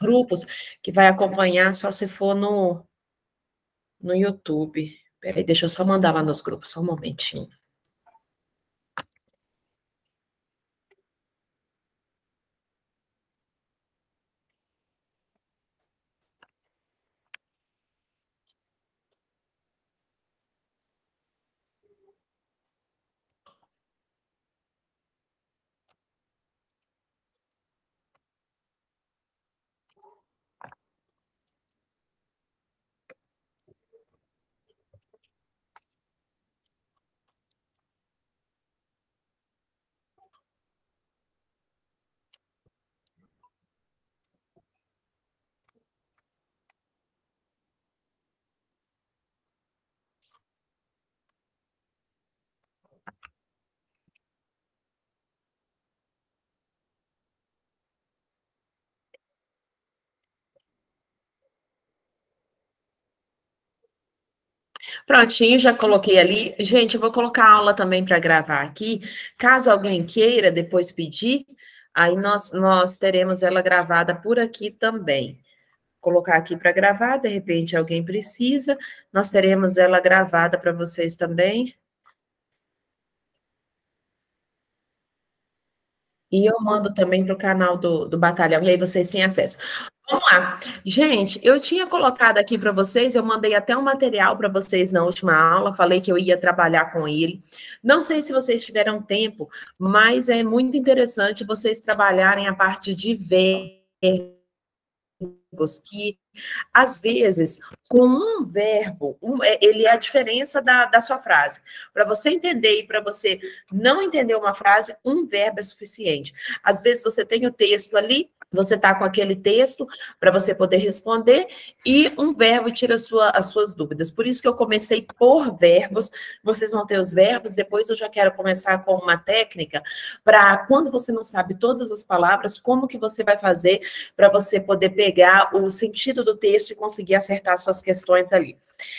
grupos que vai acompanhar só se for no YouTube. Peraí, deixa eu só mandar lá nos grupos, só um momentinho. Prontinho, já coloquei ali. Gente, eu vou colocar a aula também para gravar aqui. Caso alguém queira depois pedir, aí nós teremos ela gravada por aqui também. Colocar aqui para gravar, de repente alguém precisa, nós teremos ela gravada para vocês também. E eu mando também para o canal do Batalhão, e aí vocês têm acesso. Vamos lá. Gente, eu tinha colocado aqui para vocês, eu mandei até um material para vocês na última aula, falei que eu ia trabalhar com ele. Não sei se vocês tiveram tempo, mas é muito interessante vocês trabalharem a parte de verbos que às vezes, com um verbo, ele é a diferença da sua frase. Para você entender e para você não entender uma frase, um verbo é suficiente. Às vezes você tem o texto ali, você está com aquele texto para você poder responder, e um verbo tira as suas dúvidas. Por isso que eu comecei por verbos, vocês vão ter os verbos, depois eu já quero começar com uma técnica para quando você não sabe todas as palavras, como que você vai fazer para você poder pegar o sentido do texto e conseguir acertar suas questões ali.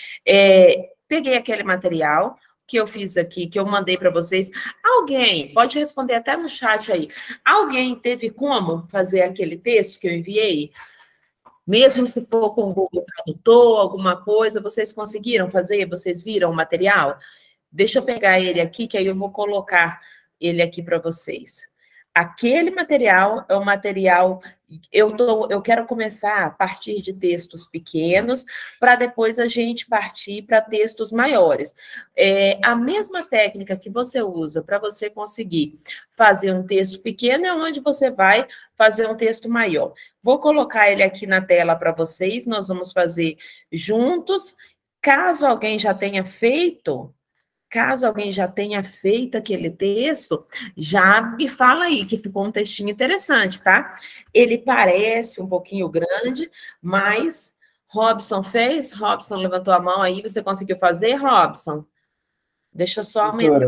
Peguei aquele material que eu fiz aqui, que eu mandei para vocês. Alguém, pode responder até no chat aí, alguém teve como fazer aquele texto que eu enviei? Mesmo se for com o Google Tradutor, alguma coisa, vocês conseguiram fazer? Vocês viram o material? Deixa eu pegar ele aqui, que aí eu vou colocar ele aqui para vocês. Aquele material é um material. Eu quero começar a partir de textos pequenos, para depois a gente partir para textos maiores. A mesma técnica que você usa para você conseguir fazer um texto pequeno é onde você vai fazer um texto maior. Vou colocar ele aqui na tela para vocês, nós vamos fazer juntos. Caso alguém já tenha feito. Caso alguém já tenha feito aquele texto, já me fala aí, que ficou um textinho interessante, tá? Ele parece um pouquinho grande, mas Robson fez? Robson levantou a mão aí, você conseguiu fazer, Robson? Deixa eu só aumentar. Professora,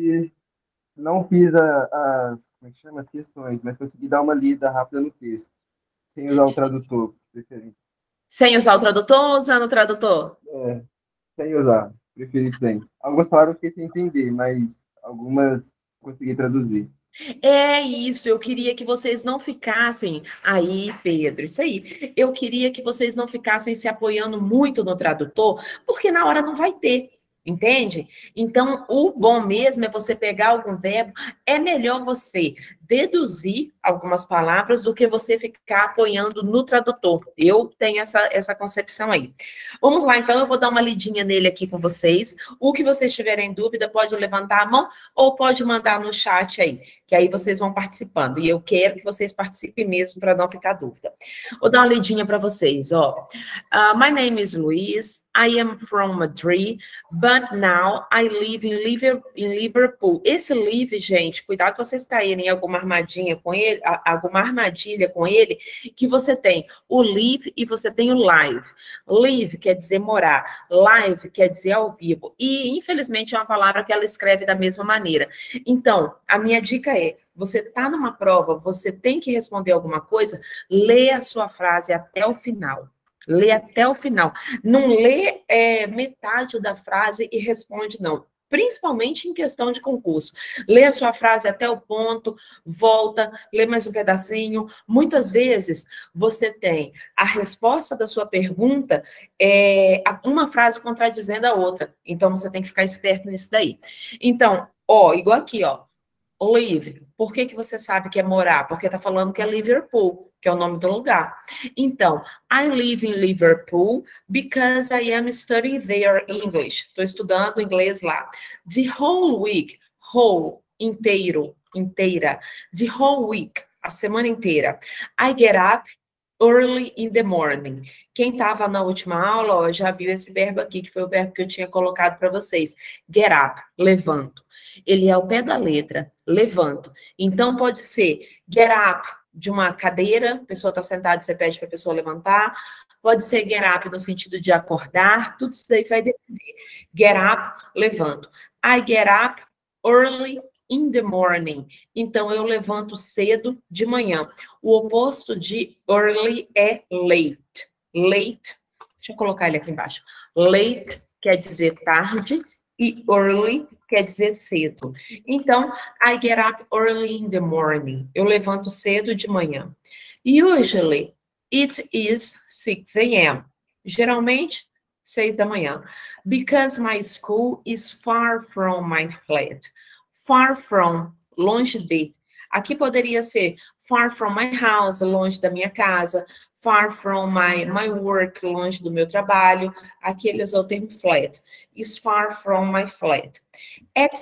não fiz como é que chama, as questões, mas consegui dar uma lida rápida no texto, sem usar o tradutor, preferi. Sem usar o tradutor ou usando o tradutor? É, sem usar, preferi sem. Algumas palavras eu fiquei sem entender, mas algumas consegui traduzir. É isso, eu queria que vocês não ficassem aí, Pedro, isso aí. Eu queria que vocês não ficassem se apoiando muito no tradutor, porque na hora não vai ter, entende? Então, o bom mesmo é você pegar algum verbo, é melhor você deduzir algumas palavras do que você ficar apoiando no tradutor. Eu tenho essa concepção aí. Vamos lá, então, eu vou dar uma lidinha nele aqui com vocês. O que vocês tiverem dúvida, pode levantar a mão ou pode mandar no chat aí, que aí vocês vão participando. E eu quero que vocês participem mesmo, para não ficar dúvida. Vou dar uma lidinha para vocês, ó. My name is Luis. I am from Madrid, but now I live in Liverpool. Esse live, gente, cuidado para vocês caírem em alguma armadilha com ele, que você tem o live e você tem o live. Live quer dizer morar, live quer dizer ao vivo. E, infelizmente, é uma palavra que ela escreve da mesma maneira. Então, a minha dica é, você está numa prova, você tem que responder alguma coisa, lê a sua frase até o final. Lê até o final. Não lê metade da frase e responde, não. principalmente em questão de concurso. Lê a sua frase até o ponto, volta, lê mais um pedacinho. Muitas vezes você tem a resposta da sua pergunta, uma frase contradizendo a outra. Então, você tem que ficar esperto nisso daí. Então, ó, igual aqui, ó. Live. Por que você sabe que é morar? Porque tá falando que é Liverpool, que é o nome do lugar. Então, I live in Liverpool because I am studying there English. Estou estudando inglês lá. The whole week, whole, inteiro, inteira. The whole week, a semana inteira. I get up early in the morning. Quem estava na última aula, ó, já viu esse verbo aqui, que foi o verbo que eu tinha colocado para vocês. Get up, levanto. Ele é ao pé da letra, levanto. Então, pode ser get up de uma cadeira, a pessoa está sentada e você pede para a pessoa levantar. Pode ser get up no sentido de acordar, tudo isso daí vai depender. Get up, levanto. I get up early in the morning. Então, eu levanto cedo de manhã. O oposto de early é late. Late, deixa eu colocar ele aqui embaixo. Late quer dizer tarde e early quer dizer cedo. Então, I get up early in the morning. Eu levanto cedo de manhã. Usually, it is 6 a.m. Geralmente, 6 da manhã. Because my school is far from my flat. Far from, longe de. Aqui poderia ser far from my house, longe da minha casa. Far from my work, longe do meu trabalho. Aqui ele usou o termo flat. Is far from my flat. At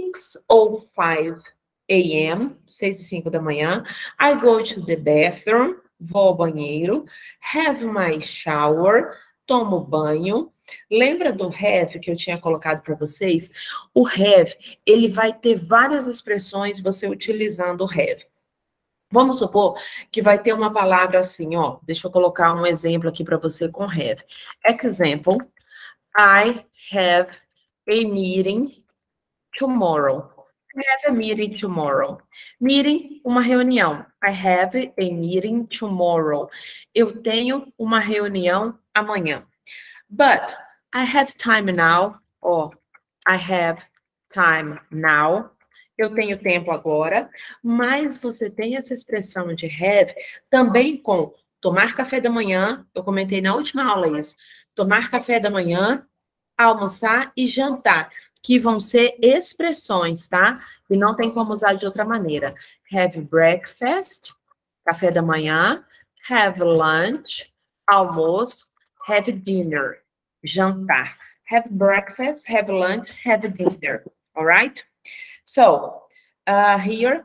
6:05 a.m., 6:05 da manhã, I go to the bathroom, vou ao banheiro, have my shower, tomo banho. Lembra do have que eu tinha colocado para vocês? O have, ele vai ter várias expressões você utilizando o have. Vamos supor que vai ter uma palavra assim, ó. Deixa eu colocar um exemplo aqui para você com have. Example, I have a meeting tomorrow. I have a meeting tomorrow. Meeting, uma reunião. I have a meeting tomorrow. Eu tenho uma reunião amanhã. But I have time now. Or I have time now. Eu tenho tempo agora, mas você tem essa expressão de have também com tomar café da manhã, eu comentei na última aula isso, tomar café da manhã, almoçar e jantar, que vão ser expressões, tá? E não tem como usar de outra maneira. Have breakfast, café da manhã, have lunch, almoço, have dinner, jantar. Have breakfast, have lunch, have dinner, all right? So, here,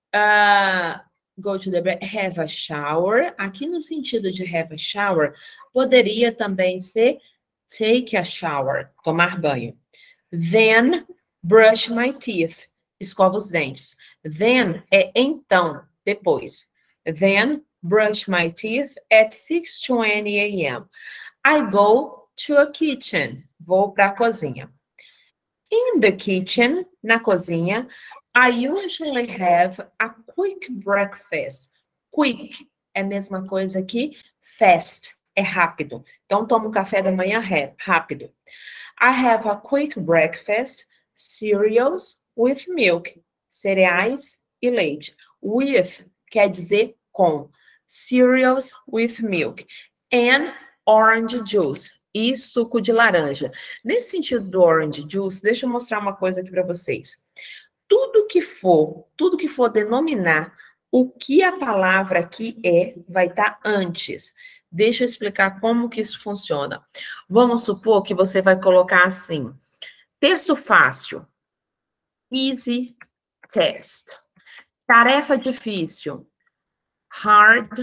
go to the bed, have a shower. Aqui no sentido de have a shower, poderia também ser take a shower, tomar banho. Then, brush my teeth, escova os dentes. Then é então, depois. Then, brush my teeth at 6:20 a.m. I go to a kitchen, vou para a cozinha. In the kitchen, na cozinha, I usually have a quick breakfast. Quick é a mesma coisa que fast, é rápido. Então, tomo um café da manhã rápido. I have a quick breakfast, cereals with milk. Cereais e leite. With quer dizer com. Cereals with milk. And orange juice. E suco de laranja. Nesse sentido do orange juice, deixa eu mostrar uma coisa aqui para vocês. Tudo que for denominar o que a palavra aqui é, vai estar antes. Deixa eu explicar como que isso funciona. Vamos supor que você vai colocar assim, texto fácil, easy test. Tarefa difícil, hard.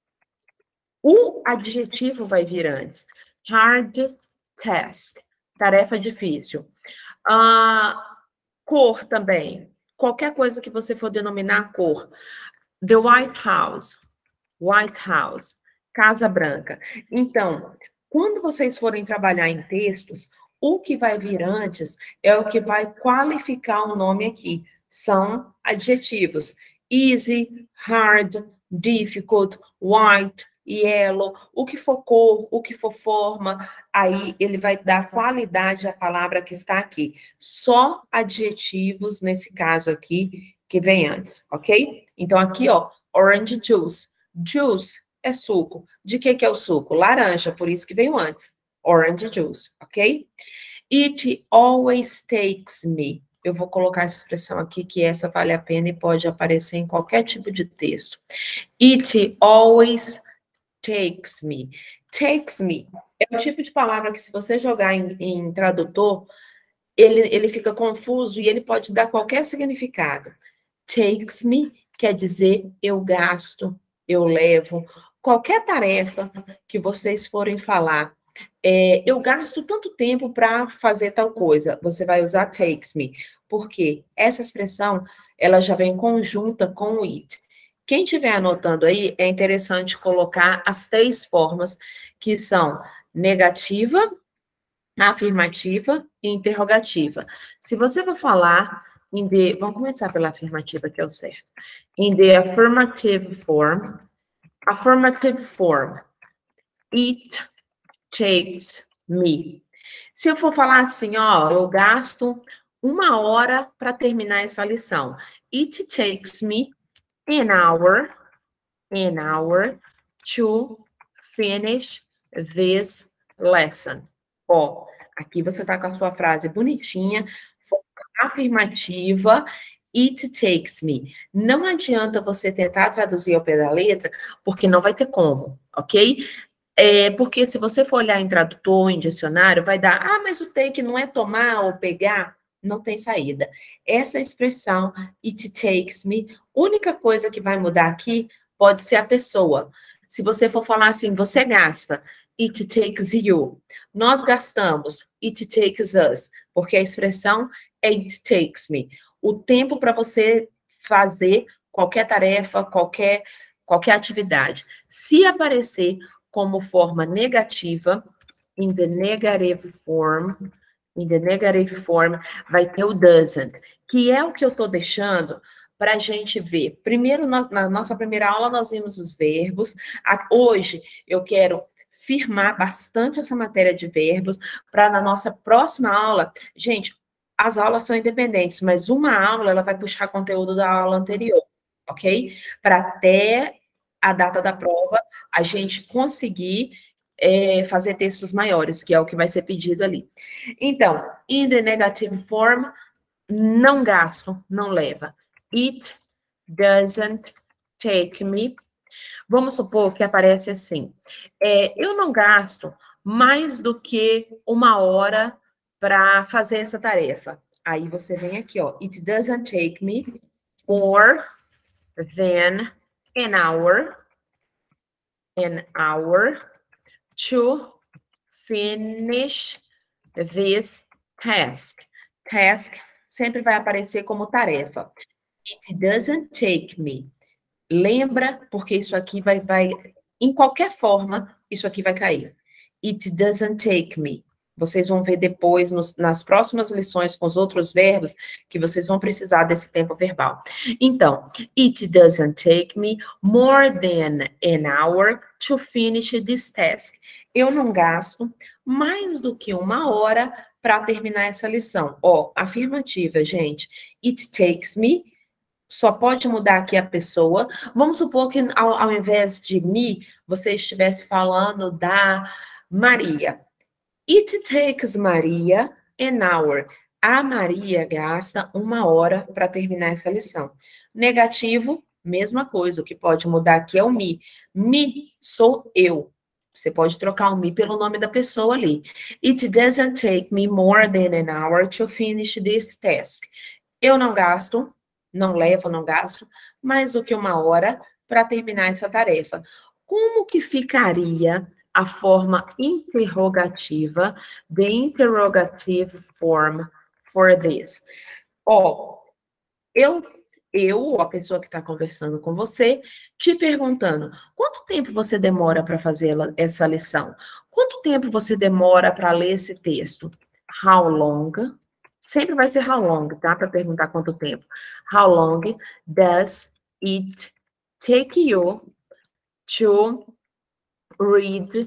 O adjetivo vai vir antes. Hard task, tarefa difícil. Cor também. Qualquer coisa que você for denominar cor. The White House. White House. Casa Branca. Então, quando vocês forem trabalhar em textos, o que vai vir antes é o que vai qualificar o nome aqui. São adjetivos. Easy, hard, difficult, white, yellow, o que for cor, o que for forma, aí ele vai dar qualidade à palavra que está aqui. Só adjetivos, nesse caso aqui, que vem antes, ok? Então, aqui, ó, orange juice. Juice é suco. De que é o suco? Laranja, por isso que veio antes. Orange juice, ok? It always takes me. Eu vou colocar essa expressão aqui, que essa vale a pena e pode aparecer em qualquer tipo de texto. It always takes me. Takes me é o tipo de palavra que, se você jogar em tradutor, ele fica confuso e ele pode dar qualquer significado. Takes me quer dizer eu gasto, eu levo. Qualquer tarefa que vocês forem falar, eu gasto tanto tempo para fazer tal coisa, você vai usar takes me, porque essa expressão ela já vem conjunta com o it. Quem estiver anotando aí, é interessante colocar as 3 formas, que são negativa, afirmativa e interrogativa. Se você for falar vamos começar pela afirmativa, que é o certo. In the affirmative form, it takes me. Se eu for falar assim, ó, eu gasto 1 hora para terminar essa lição. It takes me an hour to finish this lesson. Ó, aqui você tá com a sua frase bonitinha, afirmativa, it takes me. Não adianta você tentar traduzir ao pé da letra, porque não vai ter como, ok? Porque se você for olhar em tradutor, em dicionário, vai dar, mas o take não é tomar ou pegar, não tem saída. Essa expressão, it takes me, única coisa que vai mudar aqui pode ser a pessoa. Se você for falar assim, você gasta, it takes you. Nós gastamos, it takes us, porque a expressão é it takes me. O tempo para você fazer qualquer tarefa, qualquer atividade. Se aparecer como forma negativa, in the negative form, vai ter o doesn't, que é o que eu estou deixando para a gente ver. Primeiro, na nossa primeira aula, nós vimos os verbos. Hoje, eu quero firmar bastante essa matéria de verbos, para na nossa próxima aula, gente, as aulas são independentes, mas uma aula, ela vai puxar conteúdo da aula anterior, ok? Para até a data da prova, a gente conseguir fazer textos maiores, que é o que vai ser pedido ali. Então, in the negative form, não gasto, não leva. It doesn't take me. Vamos supor que aparece assim, eu não gasto mais do que 1 hora para fazer essa tarefa. Aí você vem aqui, ó, it doesn't take me more than an hour to finish this task. Task sempre vai aparecer como tarefa. It doesn't take me. Lembra, porque isso aqui vai, em qualquer forma, isso aqui vai cair. It doesn't take me. Vocês vão ver depois, nas próximas lições com os outros verbos, que vocês vão precisar desse tempo verbal. Então, it doesn't take me more than an hour to finish this task. Eu não gasto mais do que 1 hora para terminar essa lição. Ó, afirmativa, gente. It takes me, só pode mudar aqui a pessoa. Vamos supor que ao invés de me, você estivesse falando da Maria. It takes Maria an hour. A Maria gasta 1 hora para terminar essa lição. Negativo, mesma coisa. O que pode mudar aqui é o me. Me sou eu. Você pode trocar o me pelo nome da pessoa ali. It doesn't take me more than an hour to finish this task. Eu não gasto, não levo, não gasto mais do que 1 hora para terminar essa tarefa. Como que ficaria a forma interrogativa, the interrogative form for this? Ó, eu, a pessoa que está conversando com você, te perguntando, quanto tempo você demora para fazer essa lição? Quanto tempo você demora para ler esse texto? How long? Sempre vai ser how long, tá? Para perguntar quanto tempo. How long does it take you to read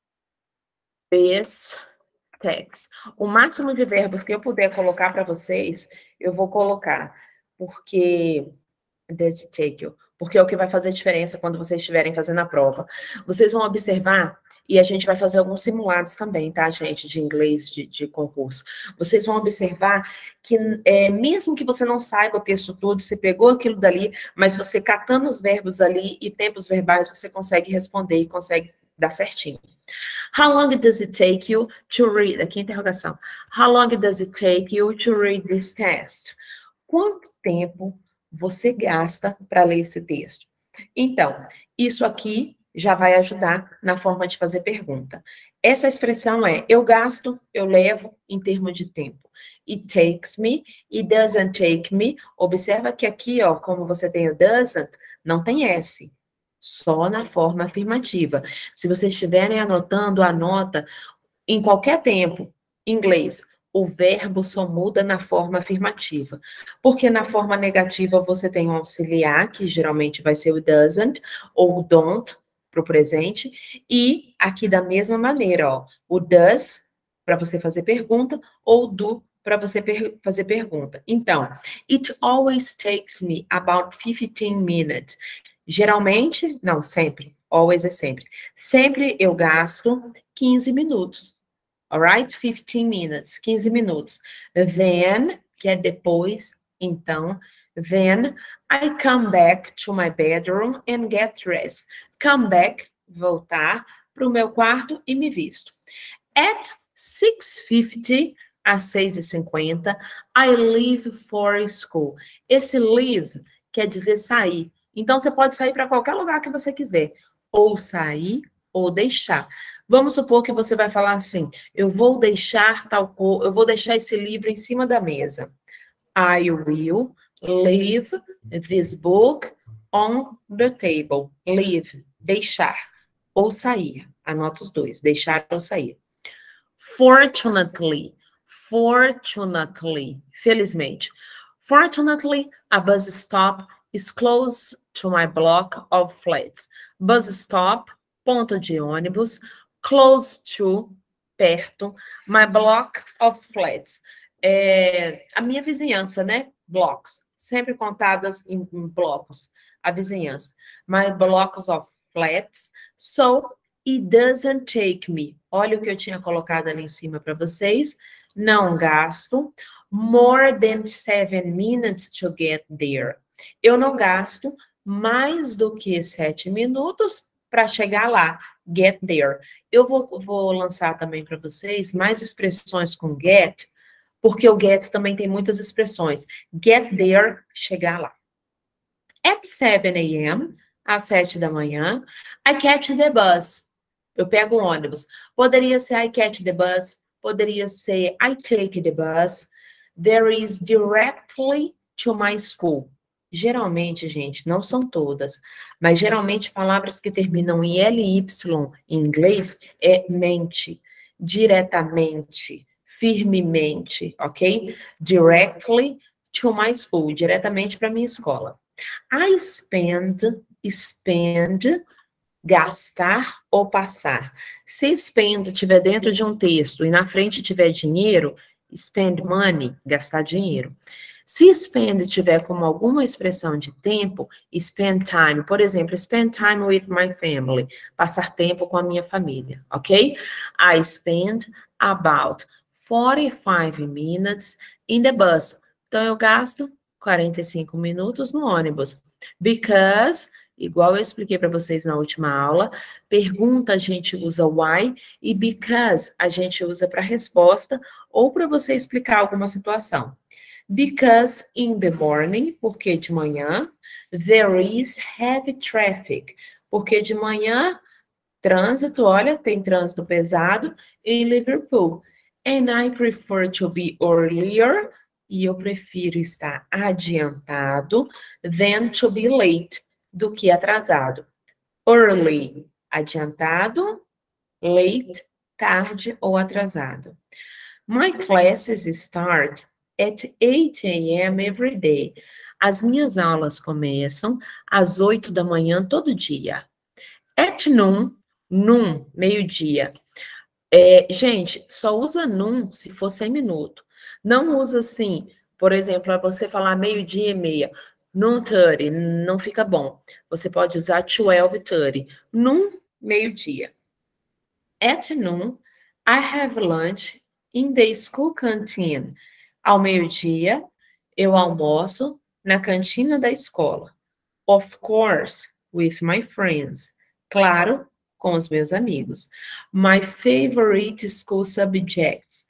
this text. O máximo de verbos que eu puder colocar para vocês, eu vou colocar, porque does it take you? Porque é o que vai fazer diferença quando vocês estiverem fazendo a prova. Vocês vão observar, e a gente vai fazer alguns simulados também, tá, gente, de inglês, de concurso. Vocês vão observar que, mesmo que você não saiba o texto todo, você pegou aquilo dali, mas você catando os verbos ali e tempos verbais, você consegue responder e consegue dar certinho. How long does it take you to read? Aqui a interrogação. How long does it take you to read this text? Quanto tempo você gasta para ler esse texto? Então, isso aqui já vai ajudar na forma de fazer pergunta. Essa expressão é eu gasto, eu levo em termos de tempo. It takes me, it doesn't take me. Observa que aqui, ó, como você tem o doesn't, não tem S. Só na forma afirmativa. Se vocês estiverem anotando, anota em qualquer tempo, em inglês, o verbo só muda na forma afirmativa. Porque na forma negativa você tem um auxiliar, que geralmente vai ser o doesn't, ou o don't, para o presente, e aqui da mesma maneira, ó, o does, para você fazer pergunta, ou do, para você fazer pergunta. Então, it always takes me about 15 minutes. Geralmente, não, sempre, always é sempre. Sempre eu gasto 15 minutos. Alright? 15 minutes, 15 minutos. Then, que é depois, então, then I come back to my bedroom and get dressed. Come back, voltar para o meu quarto e me visto. At 6:50, às 6:50, I leave for school. Esse leave quer dizer sair. Então, você pode sair para qualquer lugar que você quiser. Ou sair, ou deixar. Vamos supor que você vai falar assim, eu vou deixar eu vou deixar esse livro em cima da mesa. I will leave this book on the table. Leave, deixar, ou sair. Anota os dois, deixar ou sair. Fortunately, felizmente. Fortunately, a bus stop is close to my block of flats. Bus stop, ponto de ônibus, close to, perto, my block of flats. A minha vizinhança, né? Blocks, sempre contadas em blocos, a vizinhança. My blocks of flats, so it doesn't take me. Olha o que eu tinha colocado ali em cima para vocês. Não gasto more than 7 minutes to get there. Eu não gasto mais do que 7 minutos para chegar lá. Get there. Eu vou lançar também para vocês mais expressões com get, porque o get também tem muitas expressões. Get there, chegar lá. At 7 a.m., às 7 da manhã, I catch the bus. Eu pego o ônibus. Poderia ser I catch the bus, poderia ser I take the bus. There is directly to my school. Geralmente, gente, não são todas, mas geralmente palavras que terminam em LY em inglês é mente, diretamente, firmemente, ok? Directly to my school, diretamente para minha escola. I spend, gastar ou passar. Se spend estiver dentro de um texto e na frente tiver dinheiro, spend money, gastar dinheiro. Se spend tiver como alguma expressão de tempo, spend time. Por exemplo, spend time with my family. Passar tempo com a minha família, ok? I spend about 45 minutes in the bus. Então, eu gasto 45 minutos no ônibus. Because, igual eu expliquei para vocês na última aula, pergunta a gente usa why e because a gente usa para resposta ou para você explicar alguma situação. Because in the morning, porque de manhã, there is heavy traffic. Porque de manhã, trânsito, olha, tem trânsito pesado em Liverpool. And I prefer to be earlier, e eu prefiro estar adiantado, than to be late, do que atrasado. Early, adiantado, late, tarde ou atrasado. My classes start at 8 a.m. every day. As minhas aulas começam às 8 da manhã todo dia. At noon, Noon, meio-dia. Gente, só usa noon se for 100 minutos. Não usa assim, por exemplo, você falar meio-dia e meia. Noon 30, não fica bom. Você pode usar 12:30. Noon, meio-dia. At noon, I have lunch in the school canteen. Ao meio-dia, eu almoço na cantina da escola. Of course, with my friends. Claro, com os meus amigos. My favorite school subjects.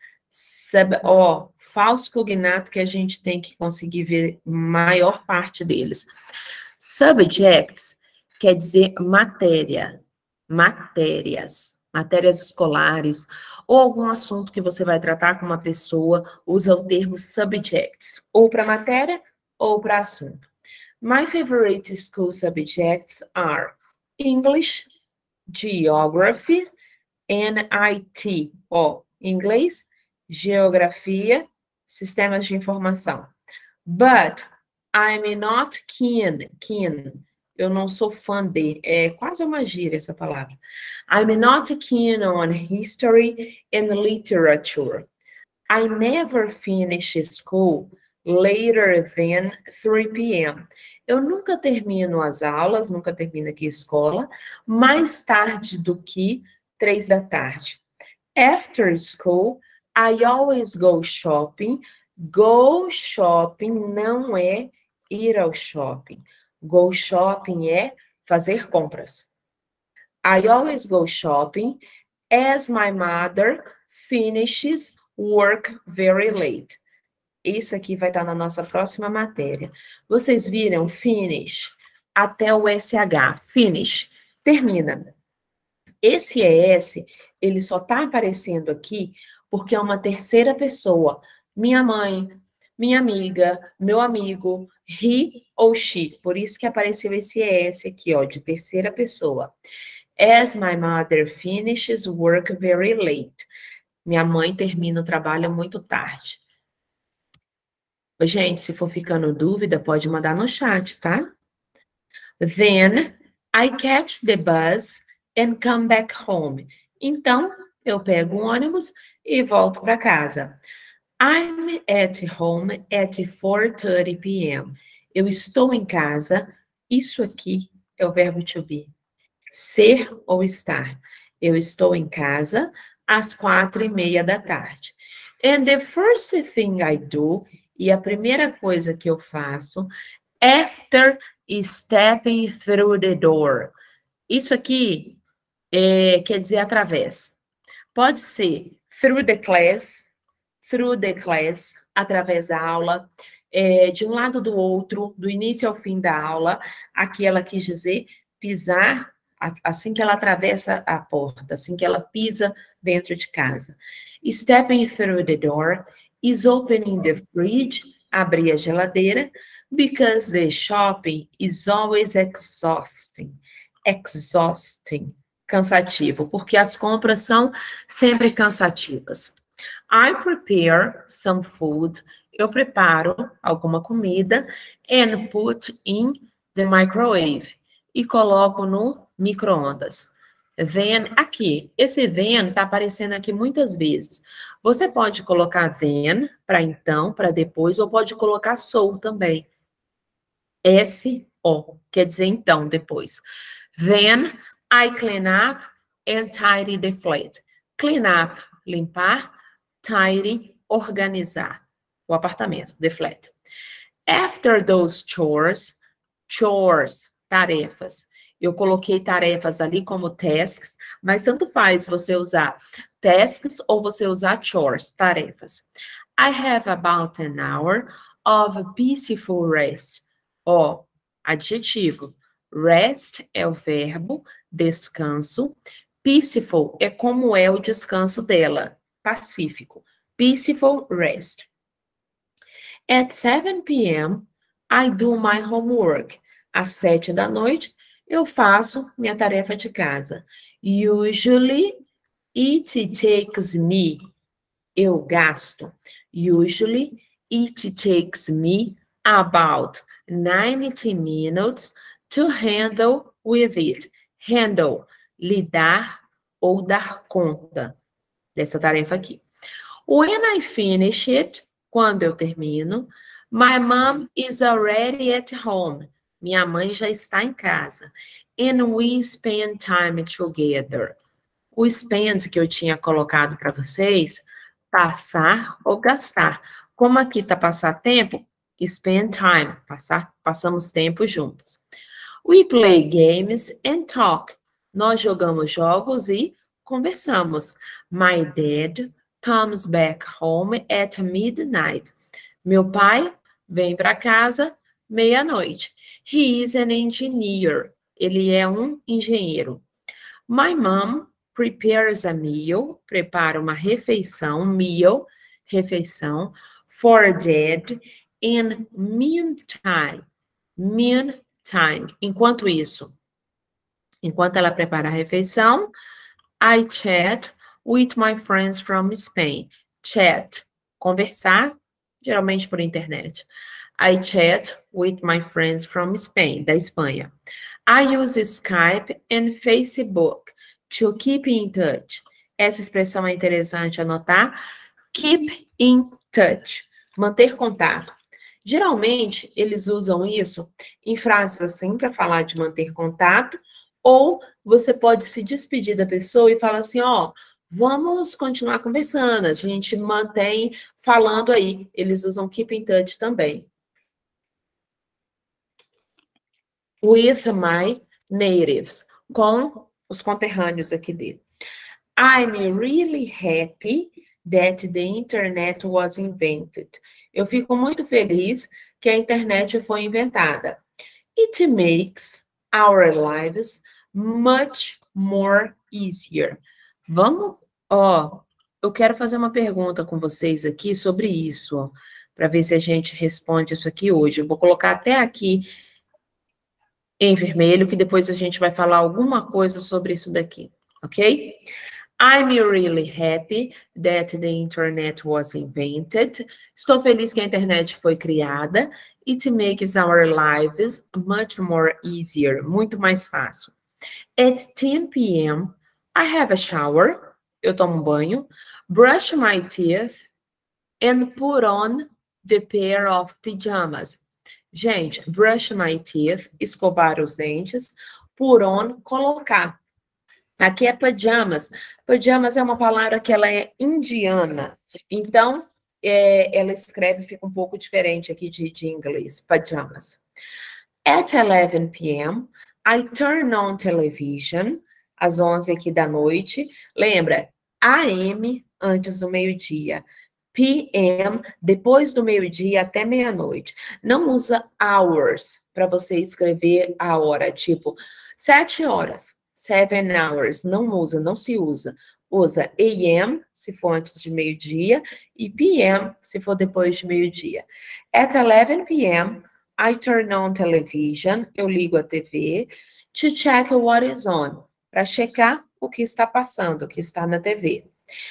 Falso cognato que a gente tem que conseguir ver maior parte deles. Subjects quer dizer matéria, matérias escolares, ou algum assunto que você vai tratar com uma pessoa, usa o termo subjects, ou para matéria ou para assunto. My favorite school subjects are English, Geography and IT. Inglês, Geografia, Sistemas de Informação. But I'm not keen. Eu não sou fã de. É quase uma gíria essa palavra. I'm not keen on history and literature. I never finish school later than 3 p.m. Eu nunca termino as aulas, nunca termino aqui a escola, mais tarde do que 3 da tarde. After school, I always go shopping. Go shopping não é ir ao shopping. Go shopping é fazer compras. I always go shopping as my mother finishes work very late. Isso aqui vai estar na nossa próxima matéria. Vocês viram finish até o SH. Finish. Termina. Esse ES, ele só está aparecendo aqui porque é uma terceira pessoa. Minha mãe, minha amiga, meu amigo, he ou she. Por isso que apareceu esse ES aqui, ó, de terceira pessoa. As my mother finishes work very late. Minha mãe termina o trabalho muito tarde. Gente, se for ficando dúvida, pode mandar no chat, tá? Then I catch the bus and come back home. Então, eu pego um ônibus e volto para casa. I'm at home at 4:30 p.m. Eu estou em casa. Isso aqui é o verbo to be. Ser ou estar. Eu estou em casa às 4:30 da tarde. And the first thing I do, e a primeira coisa que eu faço, after stepping through the door. Isso aqui quer dizer através. Pode ser through the class, através da aula, de um lado do outro, do início ao fim da aula. Aqui ela quis dizer pisar, assim que ela atravessa a porta, assim que ela pisa dentro de casa. Stepping through the door is opening the fridge, abrir a geladeira, because the shopping is always exhausting, cansativo, porque as compras são sempre cansativas. I prepare some food, eu preparo alguma comida, and put in the microwave, e coloco no micro-ondas. Then, aqui, esse then está aparecendo aqui muitas vezes. Você pode colocar then, para então, para depois, ou pode colocar so também. S-O, quer dizer então, depois. Then, I clean up and tidy the flat. Clean up, limpar. Tidy, organizar. O apartamento, the flat. After those chores, tarefas. Eu coloquei tarefas ali como tasks, mas tanto faz você usar tasks ou você usar chores, tarefas. I have about an hour of peaceful rest. Adjetivo. Rest é o verbo, descanso. Peaceful é como é o descanso dela, pacífico. Peaceful rest. At 7 p.m., I do my homework. Às 7 da noite, eu faço minha tarefa de casa. Usually, it takes me. Eu gasto. Usually, it takes me about 90 minutes to handle with it. Handle, lidar ou dar conta dessa tarefa aqui. When I finish it, quando eu termino. My mom is already at home. Minha mãe já está em casa. And we spend time together. O spend que eu tinha colocado para vocês, passar ou gastar. Como aqui está passar tempo, spend time, passamos tempo juntos. We play games and talk. Nós jogamos jogos e conversamos. My dad comes back home at midnight. Meu pai vem para casa meia-noite. He is an engineer. Ele é um engenheiro. My mom prepares a meal. Prepara uma refeição. Meal, refeição. For dad. In meantime. Meantime. Enquanto isso. Enquanto ela prepara a refeição, I chat with my friends from Spain. Chat, conversar, geralmente por internet. I chat with my friends from Spain, da Espanha. I use Skype and Facebook to keep in touch. Essa expressão é interessante anotar. Keep in touch, manter contato. Geralmente, eles usam isso em frases assim, para falar de manter contato, ou você pode se despedir da pessoa e falar assim, ó, vamos continuar conversando, a gente mantém falando aí. Eles usam keep in touch também. With my natives, com os conterrâneos aqui dele. I'm really happy that the internet was invented. Eu fico muito feliz que a internet foi inventada. It makes our lives much more easier. Vamos, ó, eu quero fazer uma pergunta com vocês aqui sobre isso, ó, para ver se a gente responde isso aqui hoje. Eu vou colocar até aqui em vermelho, que depois a gente vai falar alguma coisa sobre isso daqui, ok? I'm really happy that the internet was invented. Estou feliz que a internet foi criada. It makes our lives much more easier. Muito mais fácil. At 10 p.m., I have a shower. Eu tomo um banho. Brush my teeth and put on the pair of pajamas. Gente, brush my teeth, escovar os dentes. Put on, colocar. Aqui é pajamas. Pajamas é uma palavra que ela é indiana. Então, ela escreve, fica um pouco diferente aqui de inglês. Pajamas. At 11 p.m., I turn on television. Às 11 aqui da noite. Lembra? AM, antes do meio-dia. PM, depois do meio-dia até meia-noite. Não usa hours para você escrever a hora. Tipo, 7 horas. 7 hours, não usa, não se usa. Usa AM, se for antes de meio-dia, e PM, se for depois de meio-dia. At 11 p.m., I turn on television, eu ligo a TV, to check what is on, para checar o que está passando, o que está na TV.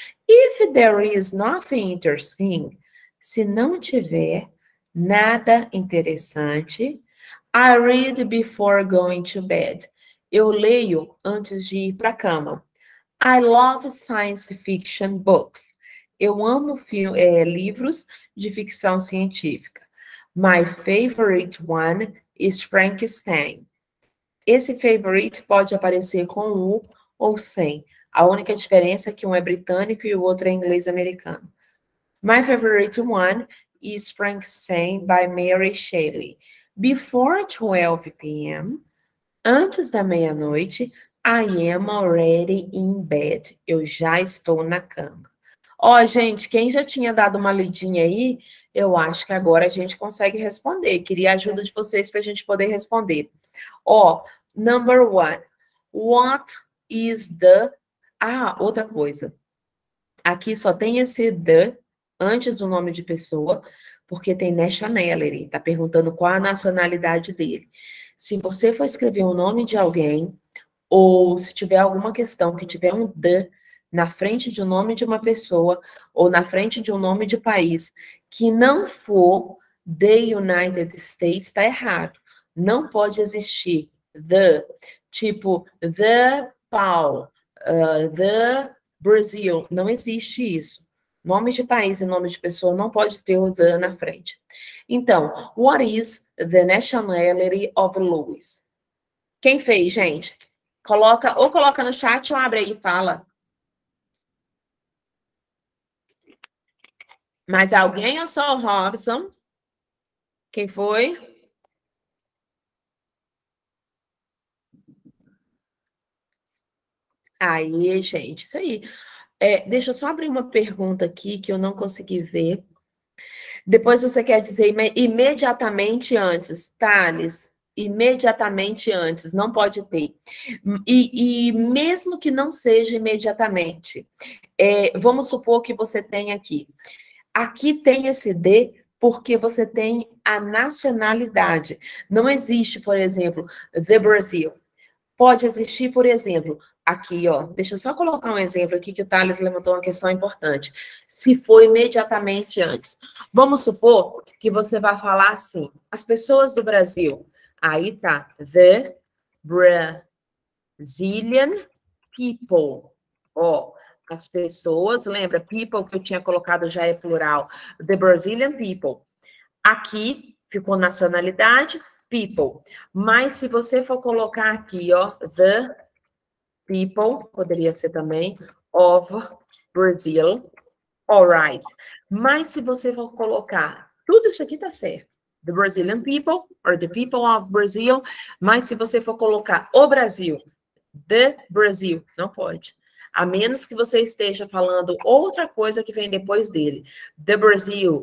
If there is nothing interesting, se não tiver nada interessante, I read before going to bed. Eu leio antes de ir para a cama. I love science fiction books. Eu amo livros de ficção científica. My favorite one is Frankenstein. Esse favorite pode aparecer com U ou sem. A única diferença é que um é britânico e o outro é inglês americano. My favorite one is Frankenstein by Mary Shelley. Before 12 p.m., antes da meia-noite, I am already in bed. Eu já estou na cama. Ó, gente, quem já tinha dado uma lidinha aí, eu acho que agora a gente consegue responder. Queria a ajuda de vocês para a gente poder responder. Ó, number 1. What is the... Ah, outra coisa. Aqui só tem esse the antes do nome de pessoa, porque tem nationality. Tá perguntando qual a nacionalidade dele. Se você for escrever o nome de alguém, ou se tiver alguma questão que tiver um the na frente de um nome de uma pessoa, ou na frente de um nome de país, que não for the United States, está errado. Não pode existir the, tipo, the Paulo, the Brazil. Não existe isso. Nome de país e nome de pessoa não pode ter o the na frente. Então, what is the nationality of Louis? Quem fez, gente? Coloca no chat ou abre aí e fala. Mais alguém ou só o Robson? Quem foi? Aí, gente, isso aí. Deixa eu só abrir uma pergunta aqui que eu não consegui ver. Depois você quer dizer imediatamente antes, Thales, imediatamente antes, não pode ter. E mesmo que não seja imediatamente, vamos supor que você tem aqui. Aqui tem esse D porque você tem a nacionalidade. Não existe, por exemplo, the Brazil. Pode existir, por exemplo, aqui, ó, deixa eu só colocar um exemplo aqui que o Thales levantou uma questão importante. Se for imediatamente antes. Vamos supor que você vai falar assim, as pessoas do Brasil. Aí tá, the Brazilian people. Ó, as pessoas, lembra, people que eu tinha colocado já é plural. The Brazilian people. Aqui ficou nacionalidade, people. Mas se você for colocar aqui, ó, the people, poderia ser também, of Brazil, alright. Mas se você for colocar, tudo isso aqui tá certo. The Brazilian people, or the people of Brazil, mas se você for colocar o Brasil, the Brazil, não pode. A menos que você esteja falando outra coisa que vem depois dele. The Brazil,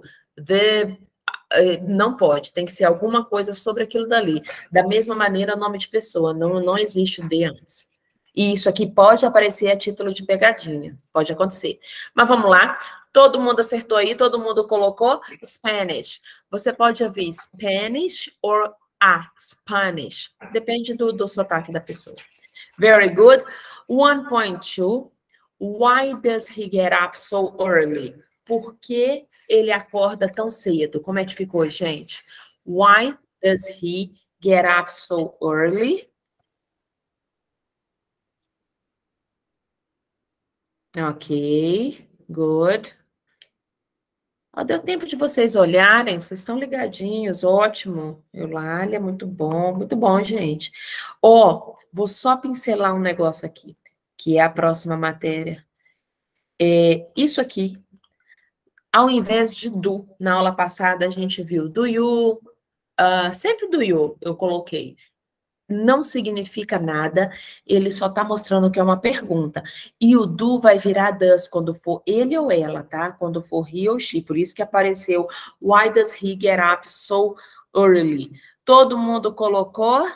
não pode, tem que ser alguma coisa sobre aquilo dali. Da mesma maneira, nome de pessoa, não existe o de antes. E isso aqui pode aparecer a título de pegadinha, pode acontecer. Mas vamos lá, todo mundo acertou aí, todo mundo colocou Spanish. Você pode ouvir Spanish or Spanish, depende do sotaque da pessoa. Very good. 1.2, why does he get up so early? Por que ele acorda tão cedo? Como é que ficou, gente? Why does he get up so early? Ok, good. Deu tempo de vocês olharem, vocês estão ligadinhos, ótimo. Eulália, muito bom, gente. Vou só pincelar um negócio aqui, que é a próxima matéria. Isso aqui, ao invés de do, na aula passada a gente viu do you, sempre do you eu coloquei. Não significa nada, ele só está mostrando que é uma pergunta. E o do vai virar does quando for ele ou ela, tá? Quando for he ou she. Por isso que apareceu why does he get up so early? Todo mundo colocou?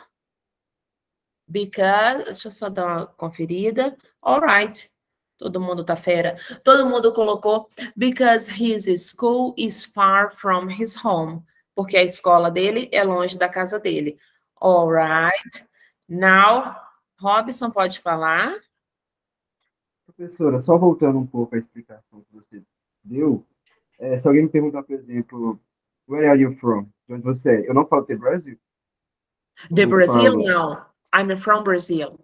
Because, deixa eu só dar uma conferida. All right. Todo mundo tá fera. Todo mundo colocou because his school is far from his home. Porque a escola dele é longe da casa dele. All right. Now, Robson pode falar? Professora, só voltando um pouco à explicação que você deu, se alguém me perguntar, por exemplo, where are you from? De onde você é? Eu não falo The Brasil? The Eu Brazil, falo... não. I'm from Brazil.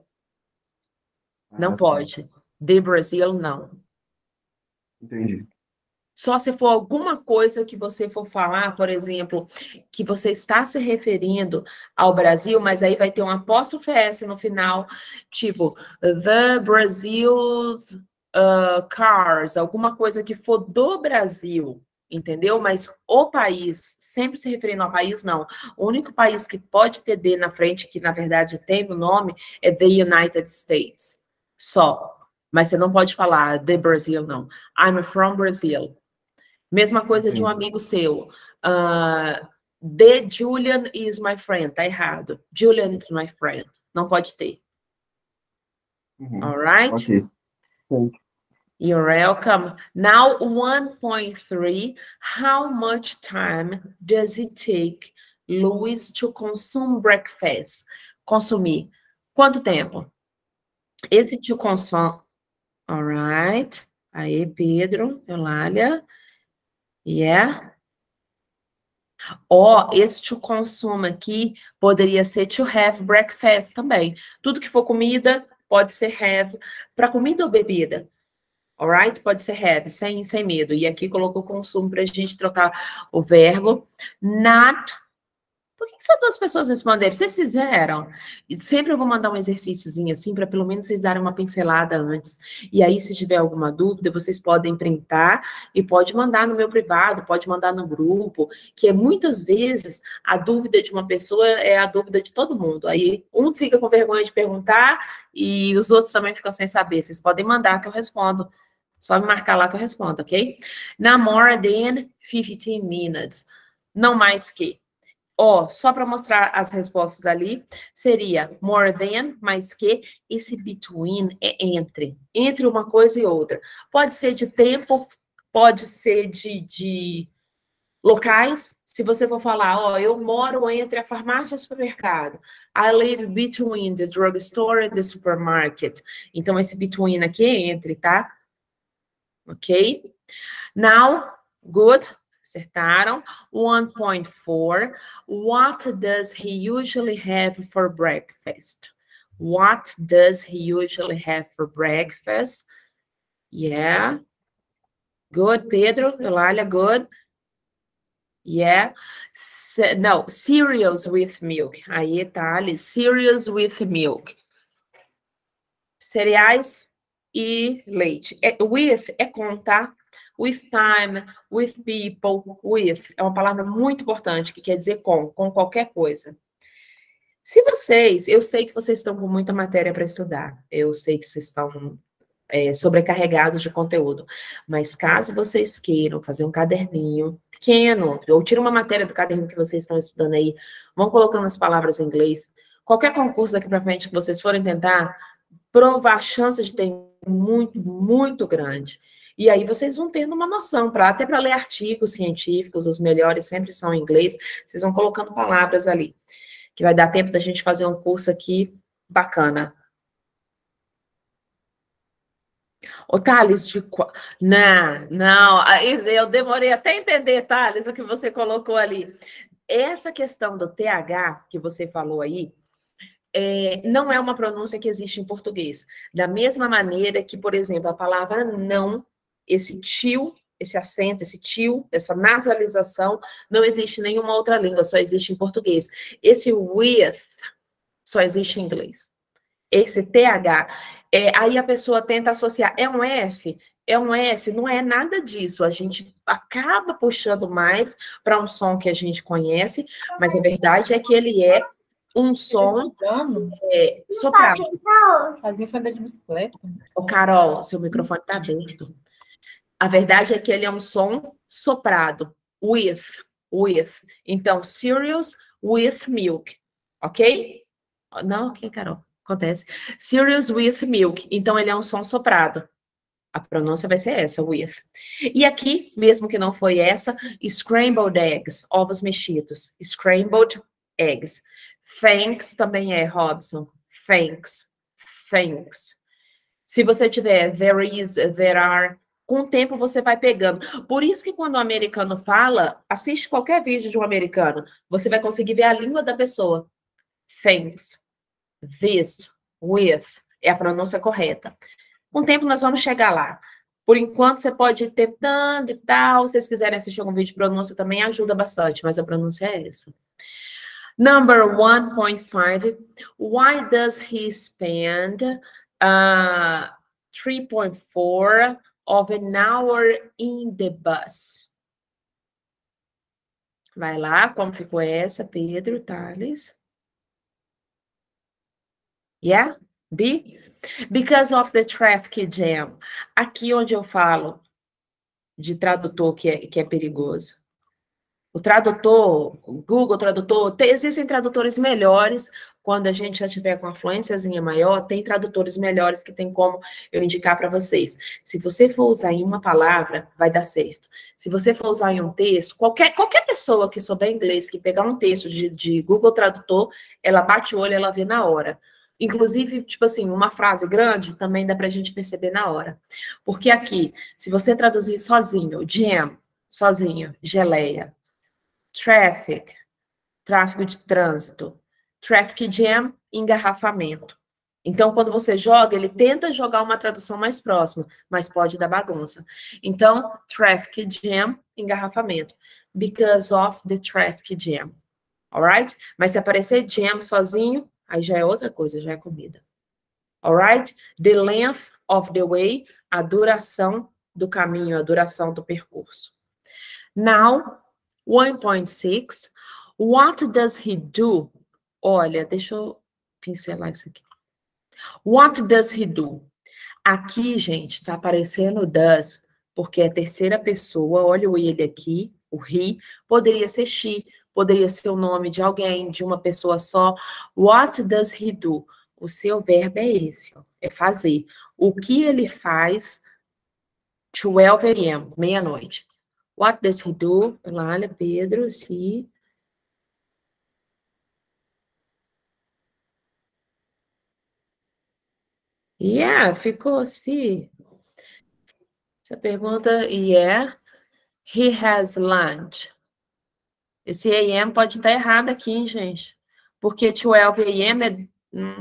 Não sim. pode. The Brazil, não. Entendi. Só se for alguma coisa que você for falar, por exemplo, que você está se referindo ao Brasil, mas aí vai ter um apóstrofe S no final, tipo, the Brazil's cars, alguma coisa que for do Brasil, entendeu? Mas o país, sempre se referindo ao país, não. O único país que pode ter D na frente, que na verdade tem no nome, é the United States. Só. Mas você não pode falar the Brazil, não. I'm from Brazil. Mesma coisa de um amigo seu. The Julian is my friend. Tá errado. Julian is my friend. Não pode ter. All right? Ok. Thank you. You're welcome. Now, 1.3. How much time does it take Louis to consume breakfast? Consumir. Quanto tempo? Esse to consume. All right. Aí, Pedro, Eulália. Yeah. Esse to consume aqui poderia ser to have breakfast também. Tudo que for comida, pode ser have para comida ou bebida. Alright? Pode ser have, sem medo. E aqui colocou consumo para a gente trocar o verbo. Not. Por que só duas pessoas responderam? Vocês fizeram? E sempre eu vou mandar um exercíciozinho assim, para pelo menos vocês darem uma pincelada antes. E aí, se tiver alguma dúvida, vocês podem printar e pode mandar no meu privado, pode mandar no grupo, que é muitas vezes a dúvida de uma pessoa é a dúvida de todo mundo. Aí um fica com vergonha de perguntar e os outros também ficam sem saber. Vocês podem mandar que eu respondo. Só me marcar lá que eu respondo, ok? Not more than 15 minutes. Não mais que. Ó, só para mostrar as respostas ali, seria more than, mais que, esse between é entre uma coisa e outra. Pode ser de tempo, pode ser de locais. Se você for falar, ó, eu moro entre a farmácia e o supermercado. I live between the drugstore and the supermarket. Então, esse between aqui é entre, tá? Ok? Now, good. Acertaram. 1.4. What does he usually have for breakfast? What does he usually have for breakfast? Yeah. Good, Pedro. Eulália, good. Yeah. No, cereals with milk. Aí tá ali. Cereals with milk. Cereais e leite. With é com, tá? With time, with people, with. É uma palavra muito importante, que quer dizer com qualquer coisa. Se vocês, eu sei que vocês estão com muita matéria para estudar, eu sei que vocês estão sobrecarregados de conteúdo, mas caso vocês queiram fazer um caderninho pequeno, ou tira uma matéria do caderno que vocês estão estudando aí, vão colocando as palavras em inglês, qualquer concurso daqui para frente que vocês forem tentar, provar a chance de ter muito, muito grande. E aí vocês vão tendo uma noção, até para ler artigos científicos, os melhores sempre são em inglês, vocês vão colocando palavras ali, que vai dar tempo da gente fazer um curso aqui bacana. Ô, Thales, não, eu demorei até entender, Thales, o que você colocou ali. Essa questão do TH que você falou aí, não é uma pronúncia que existe em português. Da mesma maneira que, por exemplo, a palavra não, esse tio, esse acento, esse tio, essa nasalização, não existe em nenhuma outra língua, só existe em português. Esse with só existe em inglês. Esse TH, aí a pessoa tenta associar, é um F, é um S, não é nada disso. A gente acaba puxando mais para um som que a gente conhece, mas a verdade é que ele é um som soprado. Alguém foi andar de bicicleta. Ô, Carol, seu microfone está aberto. A verdade é que ele é um som soprado. With. Então, cereals with milk. Ok? Não, ok, Carol. Acontece. Cereals with milk. Então, ele é um som soprado. A pronúncia vai ser essa, with. E aqui, mesmo que não foi essa, scrambled eggs, ovos mexidos. Scrambled eggs. Thanks também é, Robson. Thanks. Se você tiver there is, there are, com o tempo você vai pegando. Por isso que quando o americano fala, assiste qualquer vídeo de um americano, você vai conseguir ver a língua da pessoa. Thanks. This, with, é a pronúncia correta. Com o tempo nós vamos chegar lá. Por enquanto você pode ter tanto e tal, se vocês quiserem assistir algum vídeo de pronúncia também ajuda bastante, mas a pronúncia é essa. Number 1.5, why does he spend 3.4 of an hour in the bus? Vai lá, como ficou essa, Pedro, Thales? Yeah? B? Because of the traffic jam. Aqui onde eu falo de tradutor que é perigoso. O tradutor, o Google Tradutor, existem tradutores melhores, quando a gente já tiver com a fluênciazinha maior, tem tradutores melhores que tem como eu indicar para vocês. Se você for usar em uma palavra, vai dar certo. Se você for usar em um texto, qualquer pessoa que souber inglês, que pegar um texto de Google Tradutor, ela bate o olho, ela vê na hora. Inclusive, tipo assim, uma frase grande também dá pra gente perceber na hora. Porque aqui, se você traduzir sozinho, jam, sozinho, geleia, traffic, tráfego de trânsito, traffic jam, engarrafamento. Então, quando você joga, ele tenta jogar uma tradução mais próxima, mas pode dar bagunça. Então, traffic jam, engarrafamento. Because of the traffic jam. Alright? Mas se aparecer jam sozinho, aí já é outra coisa, já é comida. Alright? The length of the way, a duração do caminho, a duração do percurso. Now, 1.6, what does he do? Olha, deixa eu pincelar isso aqui. What does he do? Aqui, gente, tá aparecendo does, porque é terceira pessoa, olha o ele aqui, o he, poderia ser she, poderia ser o nome de alguém, de uma pessoa só. What does he do? O seu verbo é esse, ó, é fazer. O que ele faz 12 a.m., meia-noite. What does he do? Olha, Pedro, se... Yeah, ficou se. Essa pergunta, yeah. He has lunch. Esse AM pode estar errado aqui, hein, gente? Porque 12 AM é...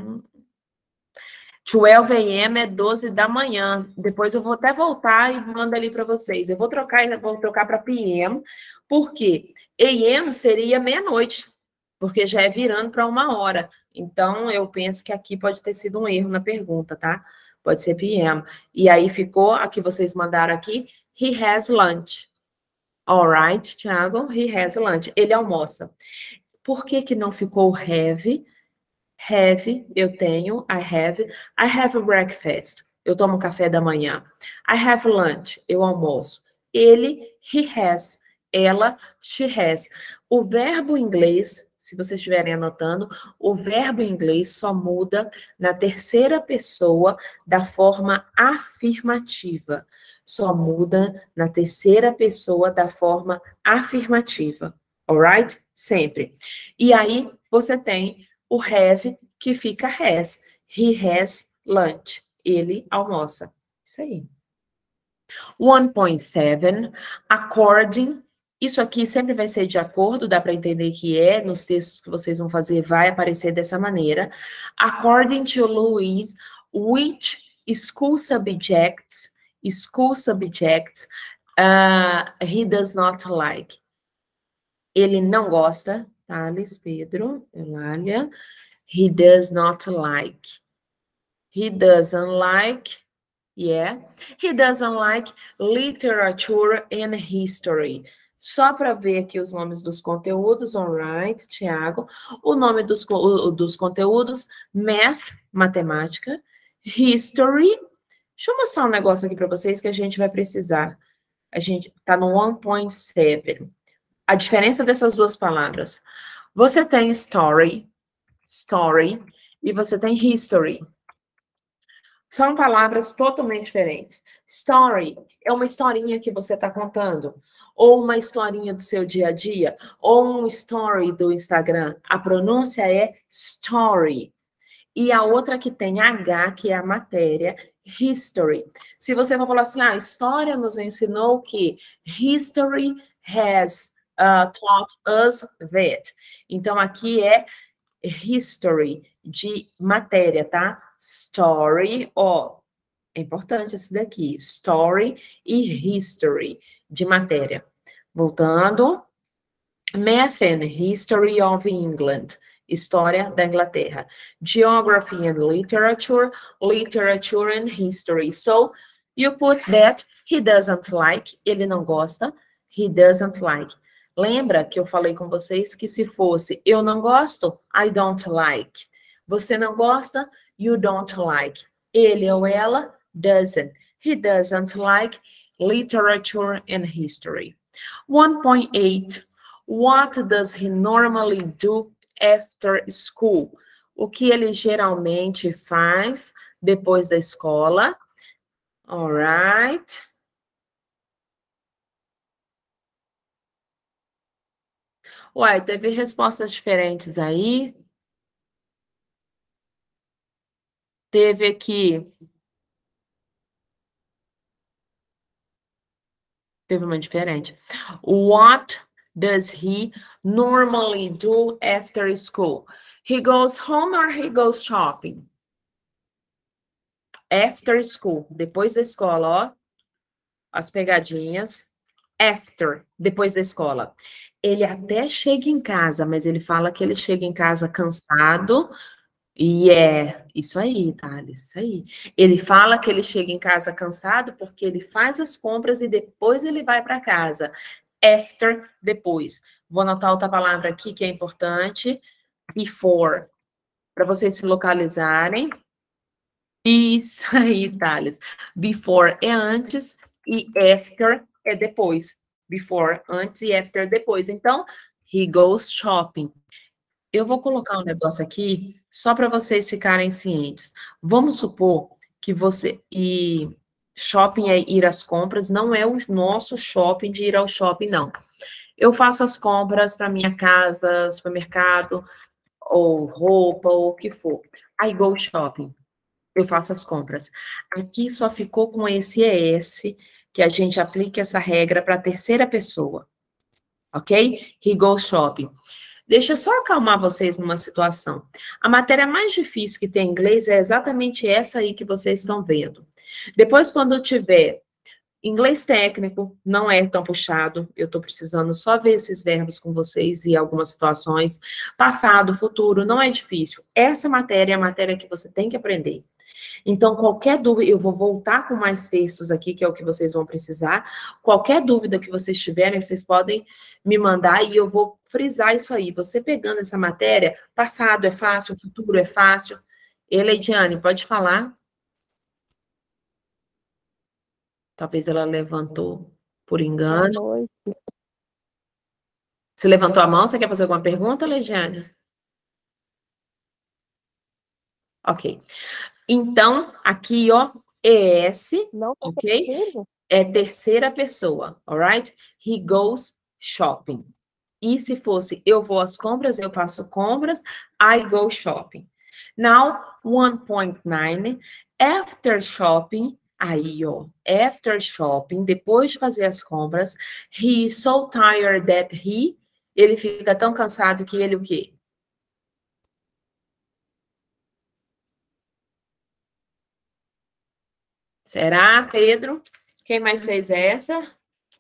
12 AM é 12 da manhã. Depois eu vou até voltar e mando ali para vocês. Eu vou trocar para PM, porque AM seria meia-noite, porque já é virando para 1 hora. Então, eu penso que aqui pode ter sido um erro na pergunta, tá? Pode ser PM. E aí ficou, a que vocês mandaram aqui, he has lunch. Alright, Thiago, he has lunch. Ele almoça. Por que que não ficou have? Have, eu tenho, I have breakfast, eu tomo café da manhã. I have lunch, eu almoço. Ele, he has, ela, she has. O verbo em inglês, se vocês estiverem anotando, o verbo em inglês só muda na terceira pessoa da forma afirmativa. Só muda na terceira pessoa da forma afirmativa. Alright? Sempre. E aí, você tem o have, que fica has. He has lunch. Ele almoça. Isso aí. 1.7, according. Isso aqui sempre vai ser de acordo, dá para entender que é, nos textos que vocês vão fazer, vai aparecer dessa maneira. According to Louise, which school subjects he does not like. Ele não gosta, Thales, Pedro, Eulália. He does not like. He doesn't like, yeah. He doesn't like literature and history. Só para ver aqui os nomes dos conteúdos, alright, Tiago. O nome dos conteúdos, math, matemática, history. Deixa eu mostrar um negócio aqui para vocês que a gente vai precisar. A gente tá no 1.7. A diferença dessas duas palavras. Você tem story, e você tem history. São palavras totalmente diferentes. Story é uma historinha que você está contando, ou uma historinha do seu dia a dia, ou um story do Instagram. A pronúncia é story. E a outra que tem H, que é a matéria, history. Se você for falar assim, a história nos ensinou que history has taught us that. Então, aqui é history, de matéria, tá? Story, ó, é importante esse daqui, story e history, de matéria. Voltando, Math and History of England, história da Inglaterra. Geography and Literature, Literature and History. So, you put that, he doesn't like, ele não gosta, he doesn't like. Lembra que eu falei com vocês que se fosse eu não gosto, I don't like. Você não gosta, you don't like. Ele ou ela, doesn't. He doesn't like literature and history. 1.8. What does he normally do after school? O que ele geralmente faz depois da escola? All right. Uai, teve respostas diferentes aí. Teve aqui. Teve uma diferente. What does he normally do after school? He goes home or he goes shopping? After school, depois da escola, ó. As pegadinhas. After, depois da escola. Ele até chega em casa, mas ele fala que ele chega em casa cansado. E é isso aí, Thales, isso aí. Ele fala que ele chega em casa cansado porque ele faz as compras e depois ele vai para casa. After, depois. Vou anotar outra palavra aqui que é importante. Before, para vocês se localizarem. Isso aí, Thales. Before é antes e after é depois. Before, antes e after, depois. Então, he goes shopping. Eu vou colocar um negócio aqui só para vocês ficarem cientes. Vamos supor que você... E shopping é ir às compras, não é o nosso shopping de ir ao shopping, não. Eu faço as compras para minha casa, supermercado, ou roupa, ou o que for. I go shopping. Eu faço as compras. Aqui só ficou com esse ES, que a gente aplica essa regra para a terceira pessoa. Ok? He goes shopping. Deixa eu só acalmar vocês numa situação. A matéria mais difícil que tem em inglês é exatamente essa aí que vocês estão vendo. Depois, quando tiver inglês técnico, não é tão puxado. Eu estou precisando só ver esses verbos com vocês e algumas situações. Passado, futuro, não é difícil. Essa matéria é a matéria que você tem que aprender. Então, qualquer dúvida, eu vou voltar com mais textos aqui, que é o que vocês vão precisar. Qualquer dúvida que vocês tiverem, vocês podem me mandar e eu vou frisar isso aí. Você pegando essa matéria, passado é fácil, futuro é fácil. Eleidiane, pode falar? Talvez ela levantou por engano. Boa noite. Você levantou a mão? Você quer fazer alguma pergunta, Leidiane? Ok. Então, aqui, ó, ES, Não tá ok? conseguindo? É terceira pessoa, alright? He goes shopping. E se fosse eu vou às compras, eu faço compras, I go shopping. Now, 1.9, after shopping, aí, ó, after shopping, depois de fazer as compras, he is so tired that ele fica tão cansado que ele o quê? Será, Pedro? Quem mais fez essa?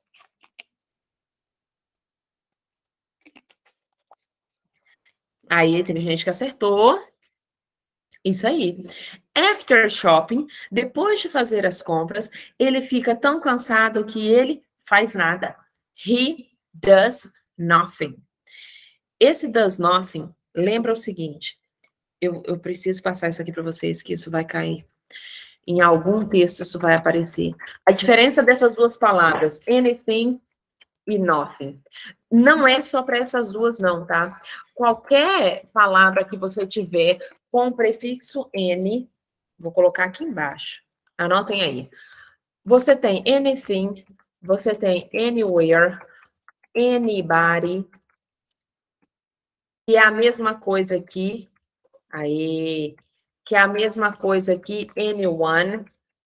Aí, teve gente que acertou. Isso aí. After shopping, depois de fazer as compras, ele fica tão cansado que ele faz nada. He does nothing. Esse does nothing, lembra o seguinte, eu preciso passar isso aqui para vocês, que isso vai cair. Em algum texto isso vai aparecer. A diferença dessas duas palavras, anything e nothing. Não é só para essas duas, não, tá? Qualquer palavra que você tiver com o prefixo N, vou colocar aqui embaixo. Anotem aí. Você tem anything, você tem anywhere, anybody, e é a mesma coisa aqui. Aí, que é a mesma coisa aqui, anyone.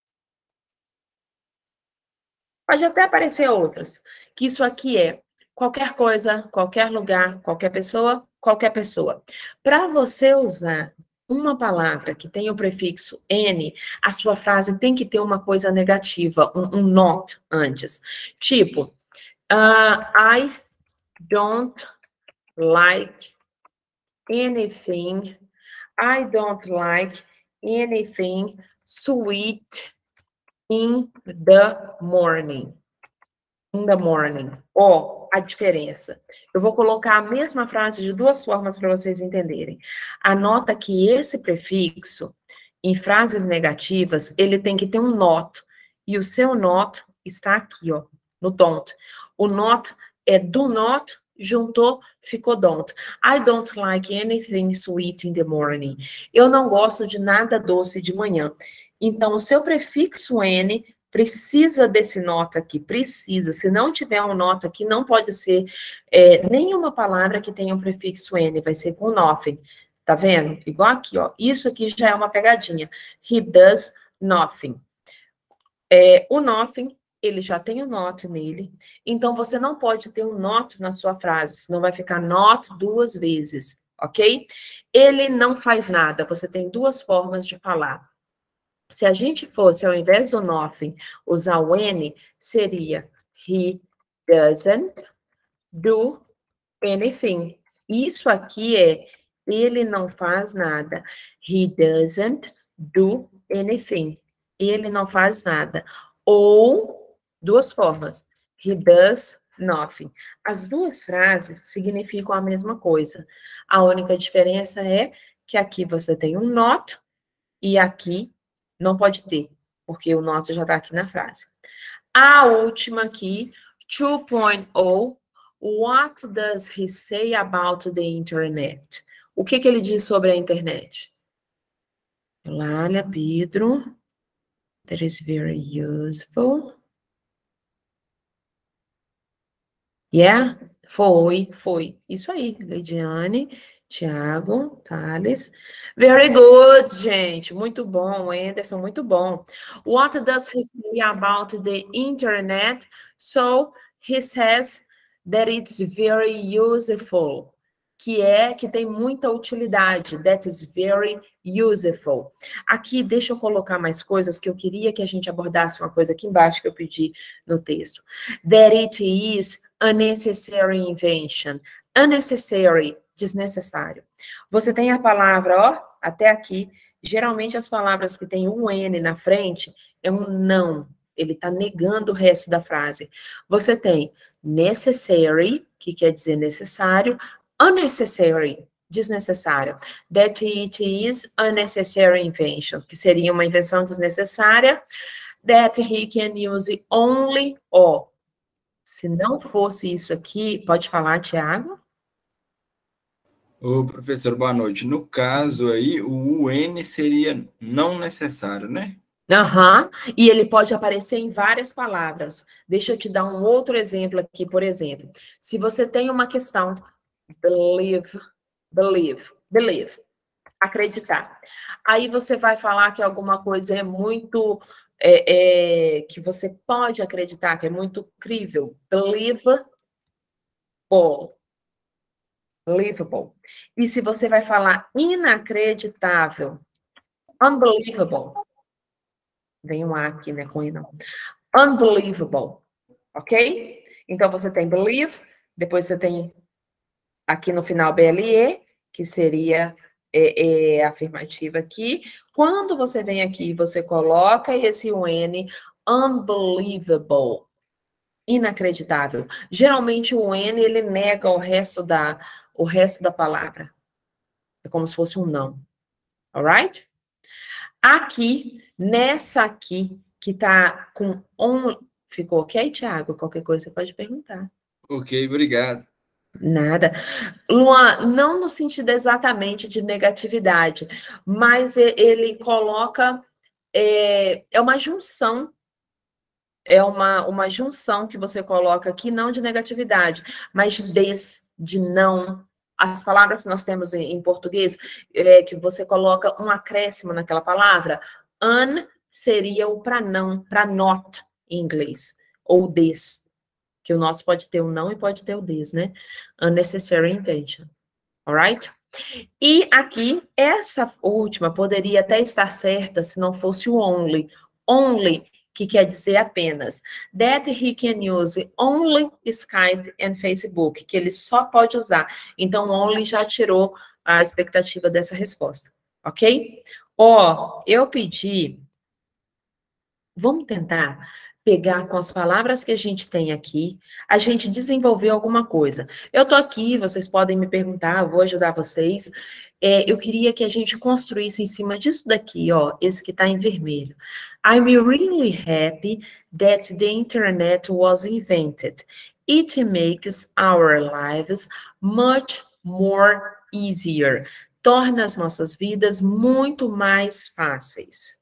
Pode até aparecer outras. Que isso aqui é qualquer coisa, qualquer lugar, qualquer pessoa, qualquer pessoa. Para você usar uma palavra que tem o prefixo N, a sua frase tem que ter uma coisa negativa, um not antes. Tipo, I don't like anything. I don't like anything sweet in the morning. In the morning. Ó, a diferença. Eu vou colocar a mesma frase de duas formas para vocês entenderem. Anota que esse prefixo, em frases negativas, ele tem que ter um not. E o seu not está aqui, ó, no don't. O not é do not, juntou, ficou don't. I don't like anything sweet in the morning. Eu não gosto de nada doce de manhã. Então, o seu prefixo N precisa desse not aqui, precisa. Se não tiver um not aqui, não pode ser nenhuma palavra que tenha um prefixo N, vai ser com nothing. Tá vendo? Igual aqui, ó. Isso aqui já é uma pegadinha. He does nothing. O nothing, ele já tem o not nele. Então, você não pode ter um not na sua frase, senão vai ficar not duas vezes, ok? Ele não faz nada. Você tem duas formas de falar. Se a gente fosse, ao invés do nothing, usar o N, seria he doesn't do anything. Isso aqui é ele não faz nada. He doesn't do anything. Ele não faz nada. Ou, duas formas. He does nothing. As duas frases significam a mesma coisa. A única diferença é que aqui você tem um not e aqui não pode ter, porque o not já está aqui na frase. A última aqui, 2.0, what does he say about the internet? O que ele diz sobre a internet? Olá, Pedro. That is very useful. Yeah? Foi. Isso aí, Leidiane, Tiago, Thales. Very good, gente. Muito bom, Anderson, muito bom. What does he say about the internet? So, he says that it's very useful. Que tem muita utilidade. That is very useful. Aqui, deixa eu colocar mais coisas que eu queria que a gente abordasse uma coisa aqui embaixo que eu pedi no texto. That it is unnecessary invention. Unnecessary, desnecessário. Você tem a palavra, ó, até aqui. Geralmente as palavras que tem um N na frente é um não. Ele está negando o resto da frase. Você tem necessary, que quer dizer necessário, unnecessary, desnecessário. That it is unnecessary invention, que seria uma invenção desnecessária. That he can use only or. Se não fosse isso aqui, pode falar, Tiago? Ô, professor, boa noite. No caso aí, o UN seria não necessário, né? Aham, e ele pode aparecer em várias palavras. Deixa eu te dar um outro exemplo aqui, por exemplo. Se você tem uma questão, believe, acreditar. Aí você vai falar que alguma coisa é muito, que você pode acreditar, que é muito crível. Believable. E se você vai falar inacreditável, unbelievable. Vem um A aqui, né, com I não. Unbelievable, ok? Então, você tem believe, depois você tem aqui no final BLE, que seria afirmativa aqui. Quando você vem aqui, você coloca esse UN, unbelievable, inacreditável. Geralmente, o N, ele nega o resto da palavra. É como se fosse um não. Alright? Aqui, nessa aqui, que tá com on... Ficou ok, Thiago? Qualquer coisa você pode perguntar. Ok, obrigado. Nada. Luan, não no sentido exatamente de negatividade, mas ele coloca... É uma junção. É uma junção que você coloca aqui, não de negatividade, mas de não. As palavras que nós temos em português, que você coloca um acréscimo naquela palavra, un seria o para não, para not em inglês, ou des, que o nosso pode ter o não e pode ter o des, né? Unnecessary invention, alright? E aqui, essa última poderia até estar certa se não fosse o only. Only, que quer dizer apenas. That he can use only Skype and Facebook, que ele só pode usar. Então, only já tirou a expectativa dessa resposta, ok? Ó, eu pedi... Vamos tentar pegar com as palavras que a gente tem aqui, a gente desenvolver alguma coisa. Eu tô aqui, vocês podem me perguntar, eu vou ajudar vocês. Eu queria que a gente construísse em cima disso daqui, ó, esse que tá em vermelho. I'm really happy that the internet was invented. It makes our lives much more easier. Torna as nossas vidas muito mais fáceis.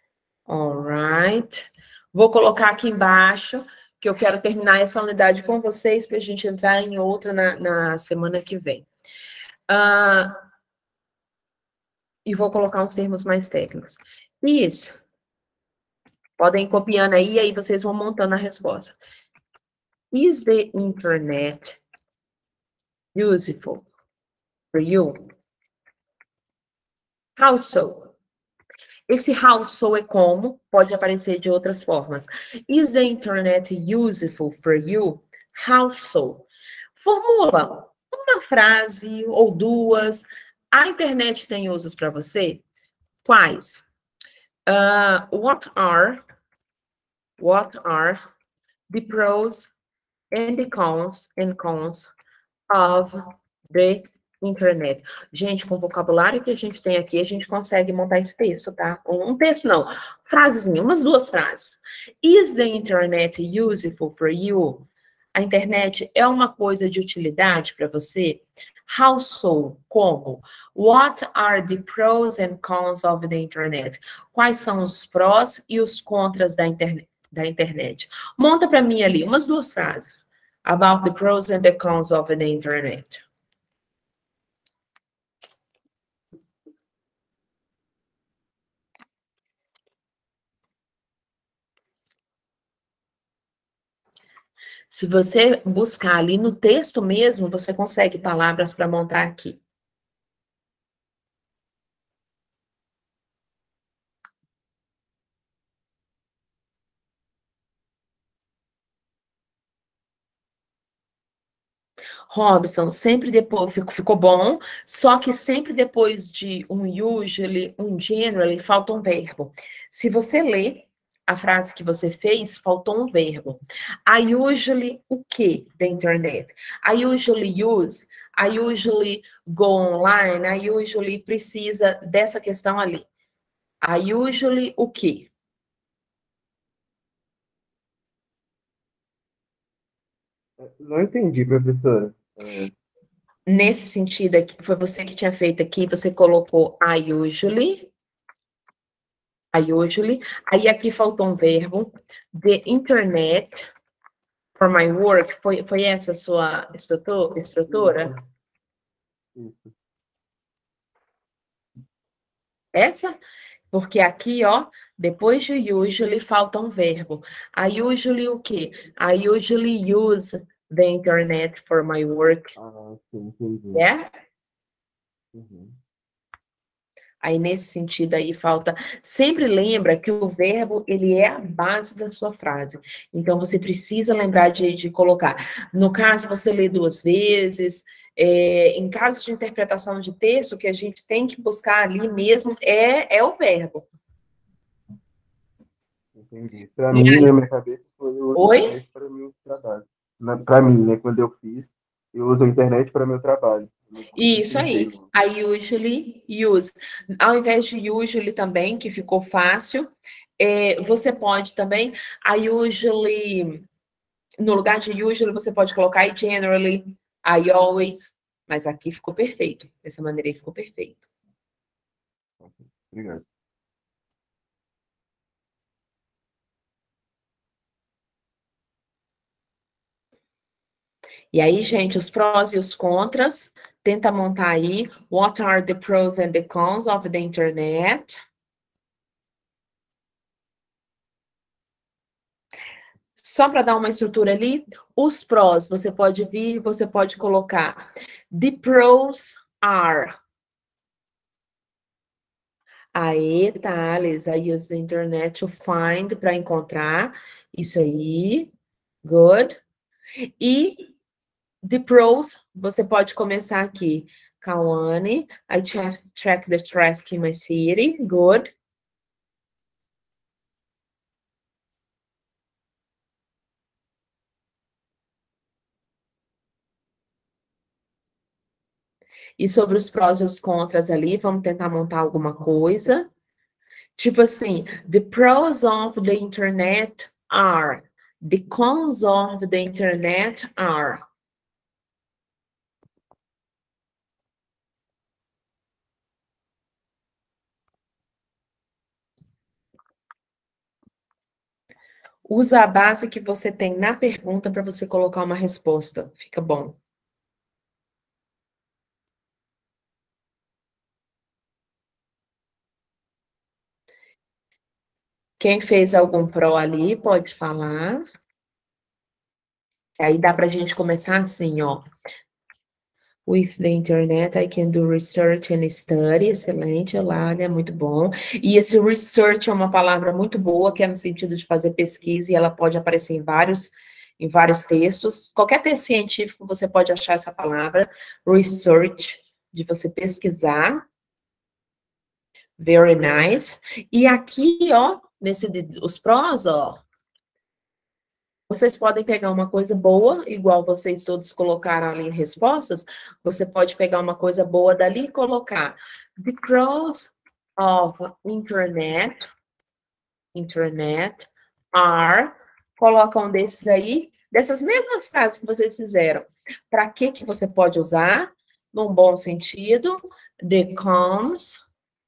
Alright. Vou colocar aqui embaixo, que eu quero terminar essa unidade com vocês, para a gente entrar em outra na semana que vem. E vou colocar uns termos mais técnicos. Isso. Podem ir copiando aí vocês vão montando a resposta. Is the internet useful for you? How so? Esse how so é como, pode aparecer de outras formas. Is the internet useful for you? How so? Formula uma frase ou duas. A internet tem usos para você? Quais? What are the pros and the cons of the internet? Gente, com o vocabulário que a gente tem aqui, a gente consegue montar esse texto, tá? Um texto não, frasezinha, umas duas frases. Is the internet useful for you? A internet é uma coisa de utilidade para você? How so? Como? What are the pros and cons of the internet? Quais são os prós e os contras da internet? Monta para mim ali umas duas frases. About the pros and the cons of the internet. Se você buscar ali no texto mesmo, você consegue palavras para montar aqui. Robson, sempre depois, ficou bom, só que sempre depois de um usually, um generally, falta um verbo. Se você ler a frase que você fez, faltou um verbo. I usually, o que da internet? I usually use, I usually go online, I usually precisa dessa questão ali. I usually, o que? Não entendi, professora. Nesse sentido aqui, foi você que tinha feito aqui, você colocou I usually, aí aqui faltou um verbo, the internet for my work, foi essa a sua estrutura? Isso. Essa? Porque aqui, ó, depois de usually falta um verbo. I usually o quê? I usually use the internet for my work. Ah, sim, entendi. É? Uhum. Aí, nesse sentido aí, falta... Sempre lembra que o verbo, ele é a base da sua frase. Então, você precisa lembrar de colocar. No caso, você lê duas vezes. Em caso de interpretação de texto, o que a gente tem que buscar ali mesmo é o verbo. Entendi. Para E mim, aí... na minha cabeça, foi eu uso a Oi? internet para o meu trabalho. Para mim, né, quando eu fiz, eu uso a internet para meu trabalho. Eu não Isso aí. pesquisei. I usually use. Ao invés de usually também, que ficou fácil, você pode também, I usually... No lugar de usually, você pode colocar I generally, I always, mas aqui ficou perfeito. Dessa maneira aí ficou perfeito. Obrigado. E aí, gente, os prós e os contras, tenta montar aí. What are the pros and the cons of the internet? Só para dar uma estrutura ali, os prós, você pode vir, você pode colocar. The pros are. Aí, Thales, I use the internet to find, para encontrar. Isso aí. Good. E the pros, você pode começar aqui. Kawane, I track the traffic in my city. Good. E sobre os prós e os contras ali, vamos tentar montar alguma coisa. Tipo assim, the pros of the internet are. The cons of the internet are. Usa a base que você tem na pergunta para você colocar uma resposta. Fica bom. Quem fez algum pró ali, pode falar. Aí dá para a gente começar assim, ó. With the internet, I can do research and study. Excelente, Eulália, muito bom. E esse research é uma palavra muito boa, que é no sentido de fazer pesquisa, e ela pode aparecer em vários textos. Qualquer texto científico, você pode achar essa palavra, research, de você pesquisar. Very nice. E aqui, ó, os prós, ó, vocês podem pegar uma coisa boa, igual vocês todos colocaram ali em respostas, você pode pegar uma coisa boa dali e colocar the pros of internet are, coloca um desses aí, dessas mesmas frases que vocês fizeram. Para que você pode usar? Num bom sentido, the cons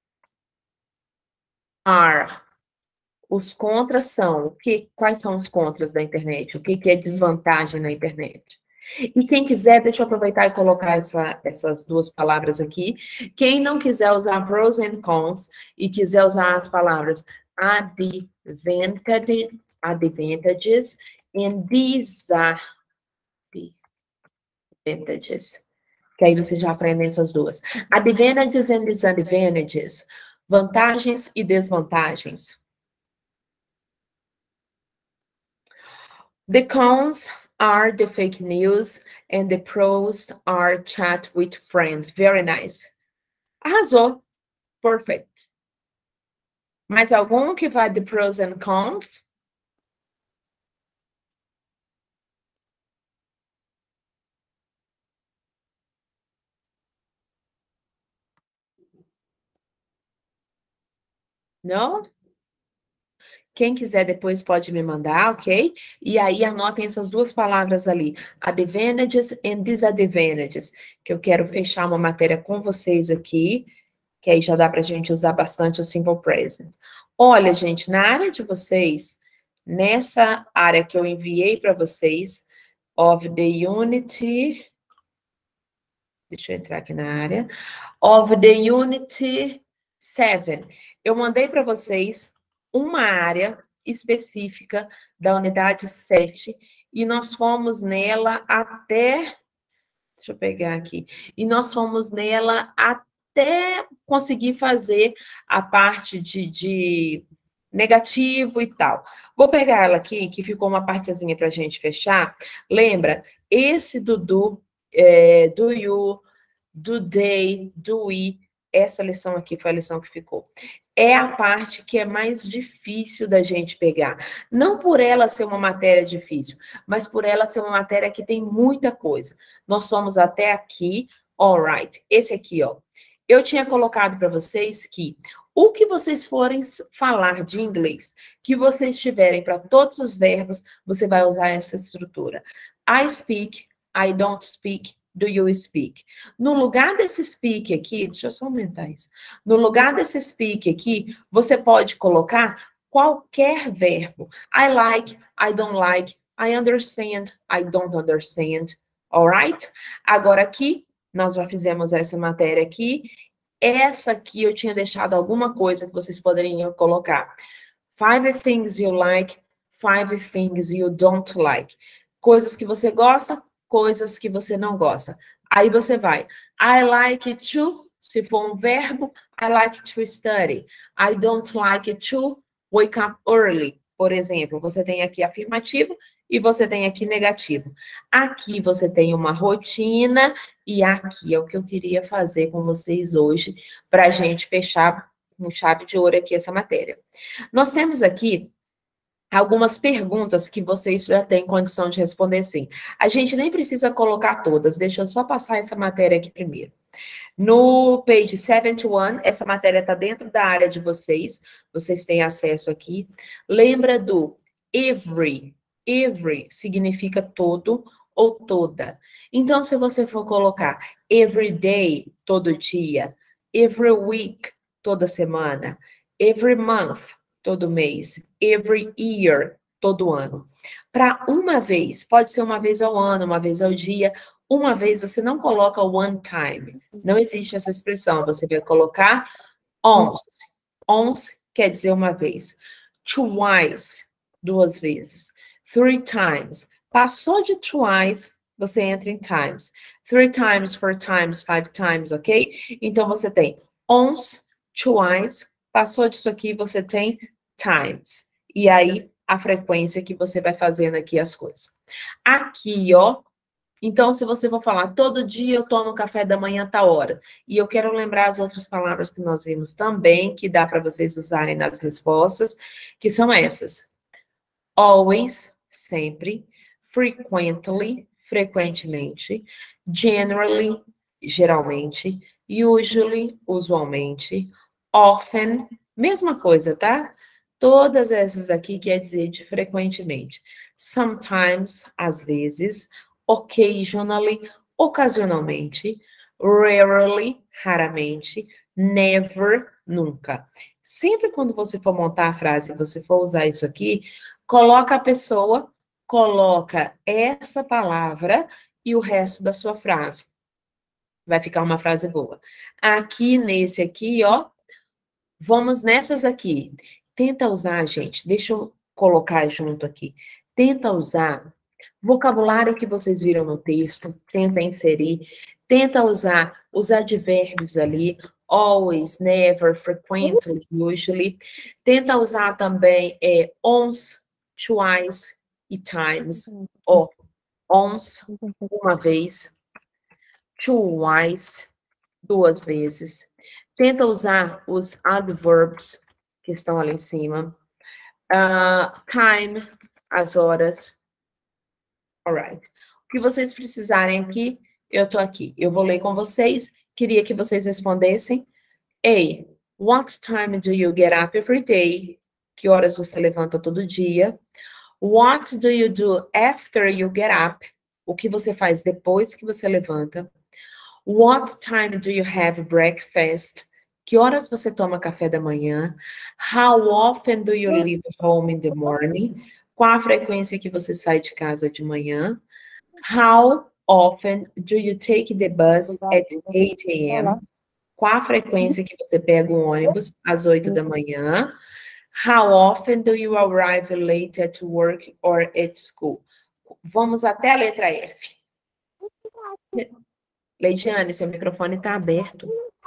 are. Os contras são, quais são os contras da internet? O que é desvantagem na internet? E quem quiser, deixa eu aproveitar e colocar essas duas palavras aqui. Quem não quiser usar pros and cons e quiser usar as palavras advantages and disadvantages, que aí você já aprende essas duas. Advantages and disadvantages, vantagens e desvantagens. The cons are the fake news and the pros are chat with friends. Very nice. Arrasou. Perfect. Mais algum que vai de pros and cons? Não? Quem quiser depois pode me mandar, ok? E aí anotem essas duas palavras ali, advantages and disadvantages, que eu quero fechar uma matéria com vocês aqui, que aí já dá para a gente usar bastante o simple present. Olha, gente, na área de vocês, nessa área que eu enviei para vocês, of the unity, deixa eu entrar aqui na área, of the unity 7, eu mandei para vocês uma área específica da unidade 7, e nós fomos nela até, deixa eu pegar aqui, e nós fomos nela até conseguir fazer a parte de negativo e tal. Vou pegar ela aqui, que ficou uma partezinha para a gente fechar. Lembra, esse do you, do they, do we, essa lição aqui foi a lição que ficou. É a parte que é mais difícil da gente pegar. Não por ela ser uma matéria difícil, mas por ela ser uma matéria que tem muita coisa. Nós fomos até aqui, alright. Esse aqui, ó. Eu tinha colocado para vocês que o que vocês forem falar de inglês, que vocês tiverem para todos os verbos, você vai usar essa estrutura. I speak, I don't speak, do you speak? No lugar desse speak aqui, deixa eu só aumentar isso. No lugar desse speak aqui, você pode colocar qualquer verbo. I like, I don't like, I understand, I don't understand. Alright? Agora aqui, nós já fizemos essa matéria aqui. Essa aqui eu tinha deixado alguma coisa que vocês poderiam colocar. 5 things you like, 5 things you don't like. Coisas que você gosta, coisas que você não gosta. Aí você vai. I like to, se for um verbo, I like to study. I don't like to wake up early. Por exemplo, você tem aqui afirmativo e você tem aqui negativo. Aqui você tem uma rotina e aqui é o que eu queria fazer com vocês hoje para a gente fechar com chave de ouro aqui essa matéria. Nós temos aqui algumas perguntas que vocês já têm condição de responder sim. A gente nem precisa colocar todas, deixa eu só passar essa matéria aqui primeiro. No page 71, essa matéria está dentro da área de vocês têm acesso aqui. Lembra do every. Every significa todo ou toda. Então, se você for colocar every day, todo dia, every week, toda semana, every month, todo mês, every year, todo ano. Para uma vez, pode ser uma vez ao ano, uma vez ao dia, uma vez você não coloca one time. Não existe essa expressão, você vai colocar once. Once quer dizer uma vez. Twice, duas vezes. 3 times. Passou de twice, você entra em times. 3 times, 4 times, 5 times, ok? Então, você tem once, twice, passou disso aqui, você tem times. E aí, a frequência que você vai fazendo aqui as coisas. Aqui, ó, então, se você for falar, todo dia eu tomo café da manhã a tal hora, e eu quero lembrar as outras palavras que nós vimos também, que dá para vocês usarem nas respostas, que são essas. Always, sempre. Frequently, frequentemente. Generally, geralmente. Usually, usualmente. Often, mesma coisa, tá? Todas essas aqui quer dizer de frequentemente. Sometimes, às vezes. Occasionally, ocasionalmente. Rarely, raramente. Never, nunca. Sempre quando você for montar a frase, você for usar isso aqui, coloca a pessoa, coloca essa palavra e o resto da sua frase. Vai ficar uma frase boa. Aqui, nesse aqui, ó, vamos nessas aqui. Tenta usar, gente, deixa eu colocar junto aqui. Tenta usar vocabulário que vocês viram no texto, tenta inserir, tenta usar os advérbios ali, always, never, frequently, usually. Tenta usar também once, twice e times. Ó, once, uma vez, twice, duas vezes. Tenta usar os adverbs que estão ali em cima. Time, as horas. Alright. O que vocês precisarem aqui, eu tô aqui. Eu vou ler com vocês. Queria que vocês respondessem. A. What time do you get up every day? Que horas você levanta todo dia? What do you do after you get up? O que você faz depois que você levanta? What time do you have breakfast? Que horas você toma café da manhã? How often do you leave home in the morning? Qual a frequência que você sai de casa de manhã? How often do you take the bus at 8 a.m.? Qual a frequência que você pega o ônibus às 8 da manhã? How often do you arrive late at work or at school? Vamos até a letra F. Leidiane, seu microfone está aberto.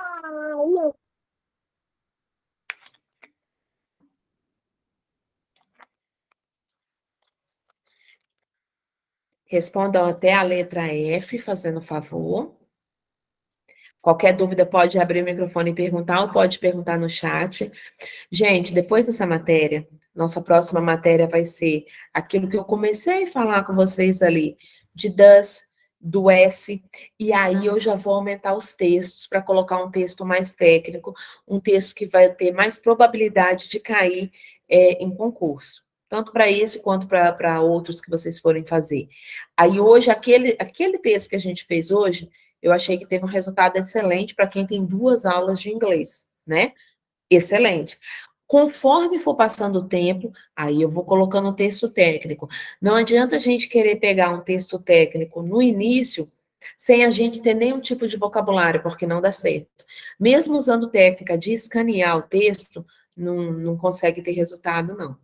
Respondam até a letra F, fazendo favor. Qualquer dúvida pode abrir o microfone e perguntar, ou pode perguntar no chat. Gente, depois dessa matéria, nossa próxima matéria vai ser aquilo que eu comecei a falar com vocês ali, de does, do S, e aí eu já vou aumentar os textos para colocar um texto mais técnico, um texto que vai ter mais probabilidade de cair em concurso, tanto para esse quanto para outros que vocês forem fazer. Aí hoje, aquele texto que a gente fez hoje, eu achei que teve um resultado excelente para quem tem 2 aulas de inglês, né? Excelente. Conforme for passando o tempo, aí eu vou colocando um texto técnico. Não adianta a gente querer pegar um texto técnico no início, sem a gente ter nenhum tipo de vocabulário, porque não dá certo. Mesmo usando técnica de escanear o texto, não consegue ter resultado, não.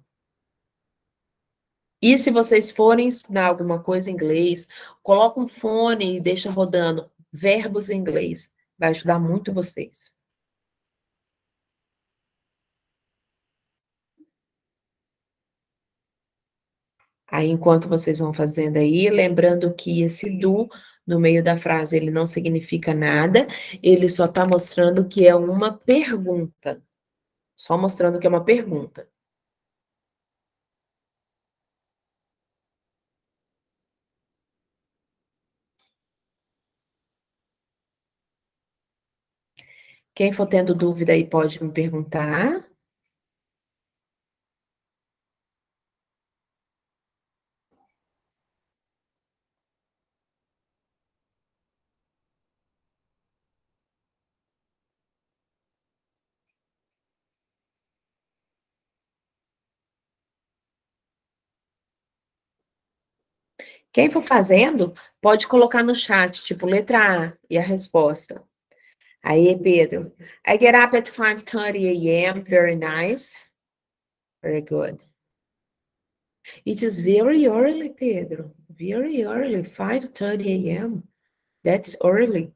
E se vocês forem estudar alguma coisa em inglês, coloca um fone e deixa rodando verbos em inglês. Vai ajudar muito vocês. Aí, enquanto vocês vão fazendo aí, lembrando que esse do, no meio da frase, ele não significa nada, ele só está mostrando que é uma pergunta. Só mostrando que é uma pergunta. Quem for tendo dúvida aí pode me perguntar. Quem for fazendo, pode colocar no chat, tipo, letra A e a resposta. Aí, Pedro. I get up at 5:30 a.m. Very nice. Very good. It is very early, Pedro. Very early, 5:30 a.m. That's early.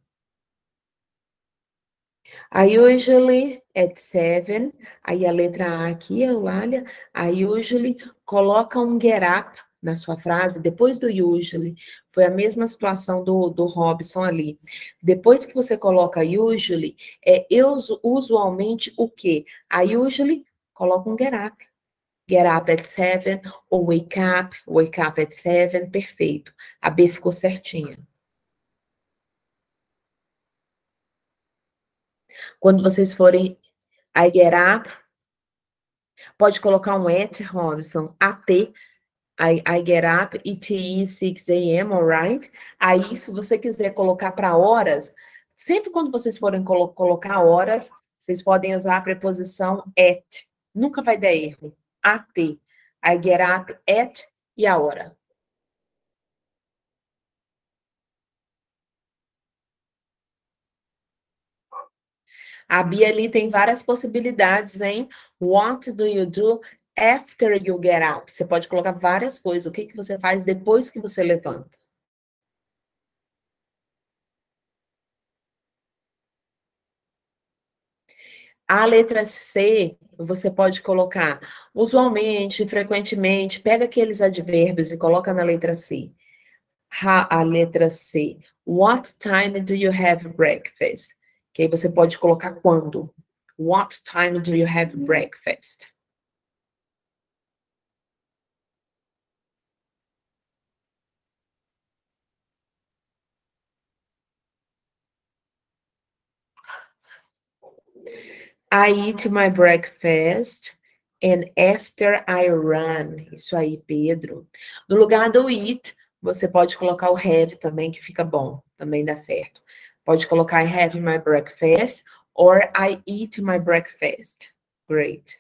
I usually at 7. Aí a letra A aqui, Eulália. I usually coloca um get up na sua frase, depois do usually. Foi a mesma situação do Robson ali. Depois que você coloca usually, eu usualmente o quê? I usually coloca um get up. Get up at 7, ou wake up at 7, perfeito. A B ficou certinha. Quando vocês forem I get up, pode colocar um at, Robson, at, I get up, it is 6 a.m., alright? Aí, se você quiser colocar para horas, sempre quando vocês forem colocar horas, vocês podem usar a preposição at. Nunca vai dar erro. At. I get up at e a hora. A Bia ali tem várias possibilidades, hein? What do you do after you get up? Você pode colocar várias coisas. O que que você faz depois que você levanta? A letra C, você pode colocar usualmente, frequentemente, pega aqueles advérbios e coloca na letra C. A letra C. What time do you have breakfast? Que aí você pode colocar quando. What time do you have breakfast? I eat my breakfast and after I run. Isso aí, Pedro. No lugar do eat, você pode colocar o have também, que fica bom. Também dá certo. Pode colocar I have my breakfast or I eat my breakfast. Great.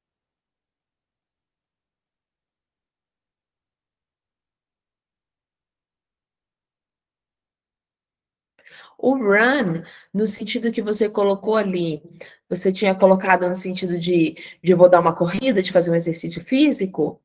O run, no sentido que você colocou ali, você tinha colocado no sentido de eu vou dar uma corrida, de fazer um exercício físico?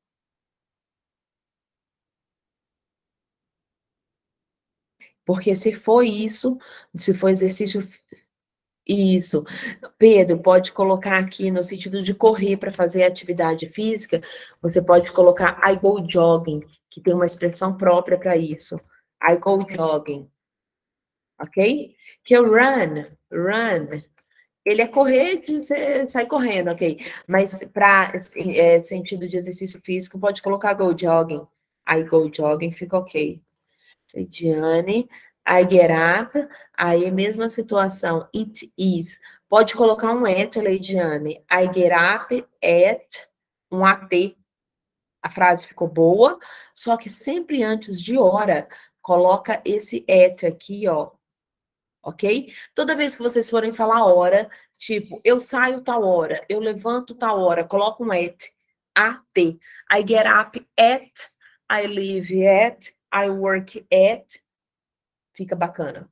Porque se for isso, se for exercício... Isso. Pedro, pode colocar aqui no sentido de correr para fazer atividade física, você pode colocar I go jogging, que tem uma expressão própria para isso. I go jogging. Ok? Que o run, ele é correr, você sai correndo, ok? Mas para sentido de exercício físico, pode colocar go jogging. I go jogging, fica ok. Ediane, I get up, aí mesma situação, it is. Pode colocar um at, Leidiane. I get up at, um at. A frase ficou boa, só que sempre antes de hora, coloca esse at aqui, ó. Ok? Toda vez que vocês forem falar hora, tipo, eu saio tal hora, eu levanto tal hora, coloca um at. At. I get up at, I leave at, I work at. Fica bacana.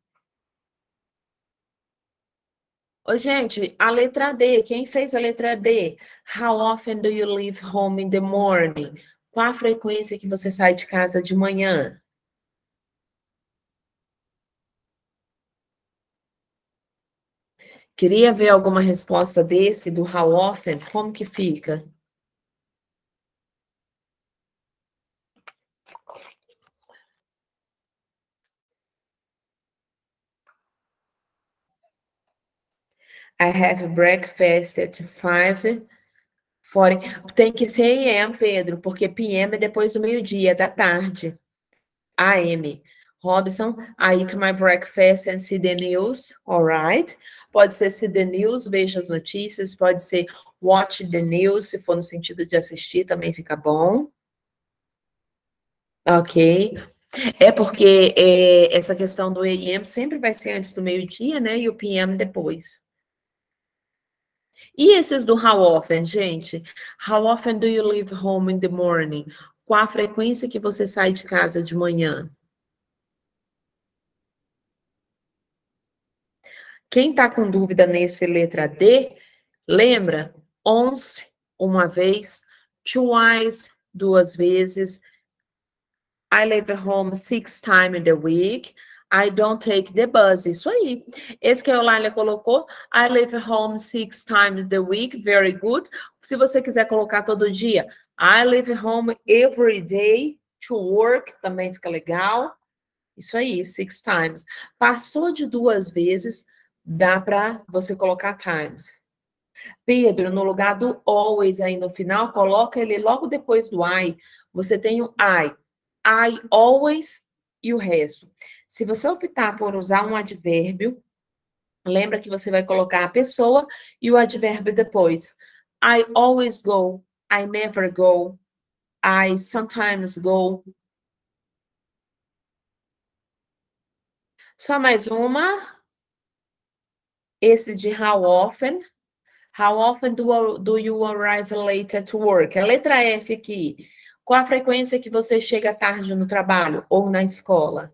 Ô, gente, a letra D, quem fez a letra D? How often do you leave home in the morning? Qual a frequência que você sai de casa de manhã? Queria ver alguma resposta desse, do how often? Como que fica? I have breakfast at 5:40. Tem que ser AM, Pedro, porque PM é depois do meio-dia, da tarde. AM. Robson, I eat my breakfast and see the news, alright? Pode ser see the news, veja as notícias, pode ser watch the news, se for no sentido de assistir, também fica bom. Ok. É porque essa questão do AM sempre vai ser antes do meio-dia, né? E o PM depois. E esses do how often, gente? How often do you leave home in the morning? Qual a frequência que você sai de casa de manhã? Quem está com dúvida nesse letra D, lembra? Once, uma vez. Twice, duas vezes. I leave home 6 times in the week. I don't take the bus. Isso aí. Esse que a Eulália colocou, I leave home 6 times the week. Very good. Se você quiser colocar todo dia, I leave home every day to work. Também fica legal. Isso aí, 6 times. Passou de 2 vezes, dá para você colocar times. Pedro, no lugar do always aí no final, coloca ele logo depois do I. Você tem o I. I always e o resto. Se você optar por usar um advérbio, lembra que você vai colocar a pessoa e o advérbio depois. I always go. I never go. I sometimes go. Só mais uma. Esse de how often. How often do you arrive late at work? A letra F aqui. Qual a frequência que você chega tarde no trabalho ou na escola?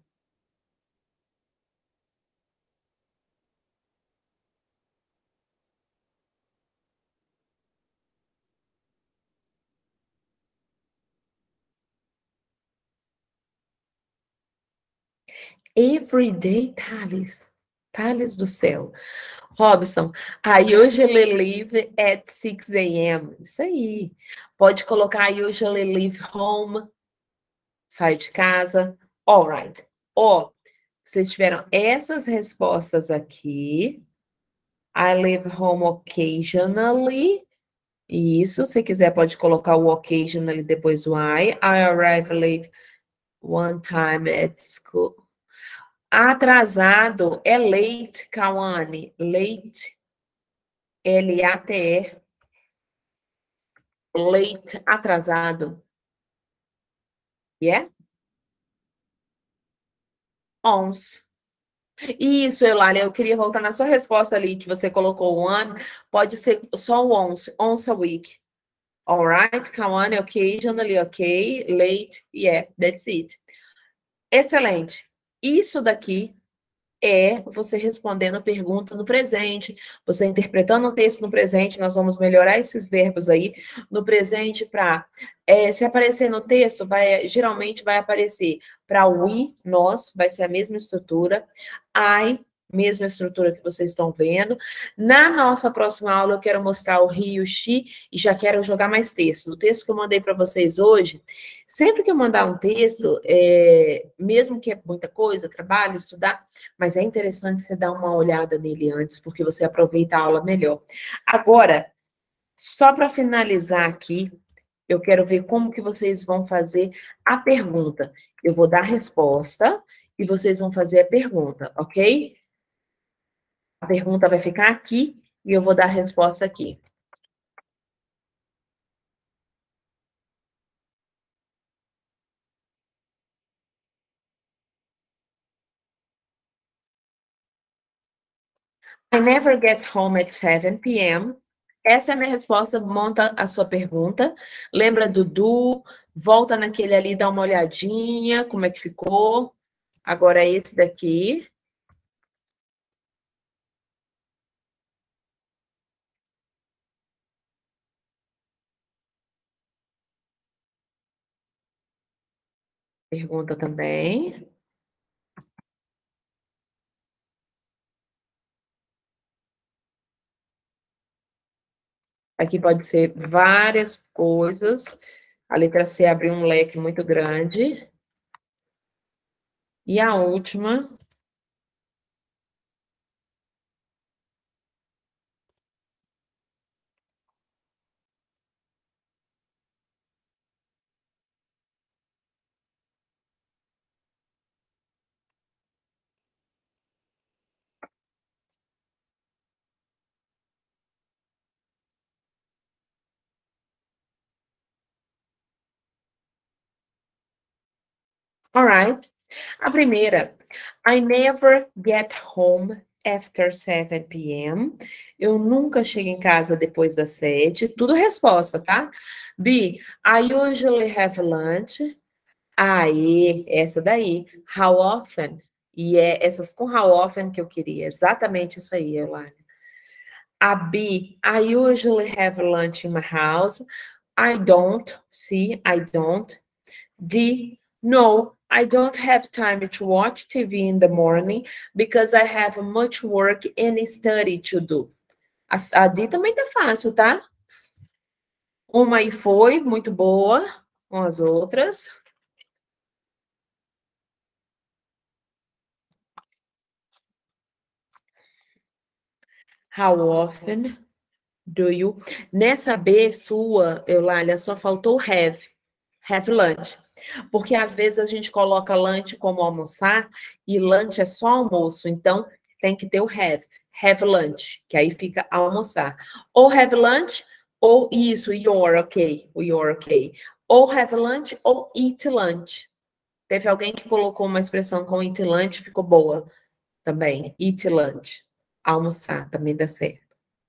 Every day, Thales. Thales do céu. Robson, I usually leave at 6 a.m. Isso aí. Pode colocar I usually leave home. Saio de casa. All right. Ó, vocês tiveram essas respostas aqui. I leave home occasionally. Isso, se quiser pode colocar o occasionally depois do I. I arrive late one time at school. Atrasado é late, Kawane. Late. L-A-T-E. Late, atrasado. Yeah? Ons. Isso, Eulália, eu queria voltar na sua resposta ali, que você colocou one, pode ser só o once a week. All right, Kawane, occasionally, okay, late, yeah, that's it. Excelente. Isso daqui é você respondendo a pergunta no presente, você interpretando o texto no presente, nós vamos melhorar esses verbos aí no presente para, se aparecer no texto, geralmente vai aparecer para we, nós, vai ser a mesma estrutura, I, mesma estrutura que vocês estão vendo. Na nossa próxima aula, eu quero mostrar o he e o she, e já quero jogar mais texto. O texto que eu mandei para vocês hoje, sempre que eu mandar um texto, mesmo que é muita coisa, trabalho, estudar, mas é interessante você dar uma olhada nele antes, porque você aproveita a aula melhor. Agora, só para finalizar aqui, eu quero ver como que vocês vão fazer a pergunta. Eu vou dar a resposta e vocês vão fazer a pergunta, ok? A pergunta vai ficar aqui e eu vou dar a resposta aqui. I never get home at 7 p.m. Essa é a minha resposta, monta a sua pergunta. Lembra do do, volta naquele ali, dá uma olhadinha, como é que ficou. Agora esse daqui. Pergunta também. Aqui pode ser várias coisas. A letra C abriu um leque muito grande. E a última. All right. A primeira. I never get home after 7 p.m. Eu nunca chego em casa depois das 7. Tudo resposta, tá? B. I usually have lunch. Aí, essa daí. How often? E é essas com how often que eu queria. Exatamente isso aí, Elaine. A B. I usually have lunch in my house. I don't. See, I don't. D. No, I don't have time to watch TV in the morning because I have much work and study to do. A D também tá fácil, tá? Uma aí foi muito boa com as outras. How often do you... Nessa B sua, Eulália, só faltou have. Have lunch. Porque às vezes a gente coloca lunch como almoçar e lunch é só almoço. Então, tem que ter o have. Have lunch, que aí fica almoçar. Ou have lunch, ou isso, you're okay. You're okay. Ou have lunch, ou eat lunch. Teve alguém que colocou uma expressão com eat lunch, ficou boa também. Eat lunch. Almoçar, também dá certo.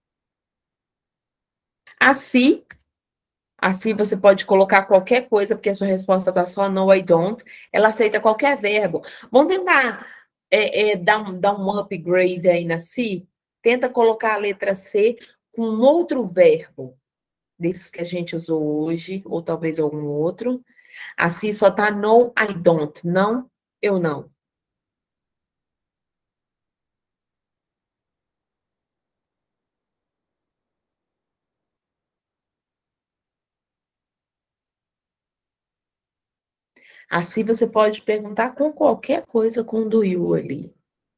Assim você pode colocar qualquer coisa, porque a sua resposta está só no, I don't. Ela aceita qualquer verbo. Vamos tentar dar um upgrade aí na C? Tenta colocar a letra C com outro verbo, desses que a gente usou hoje, ou talvez algum outro. Assim só tá no, I don't. Não, eu não. Assim você pode perguntar com qualquer coisa com do you ali.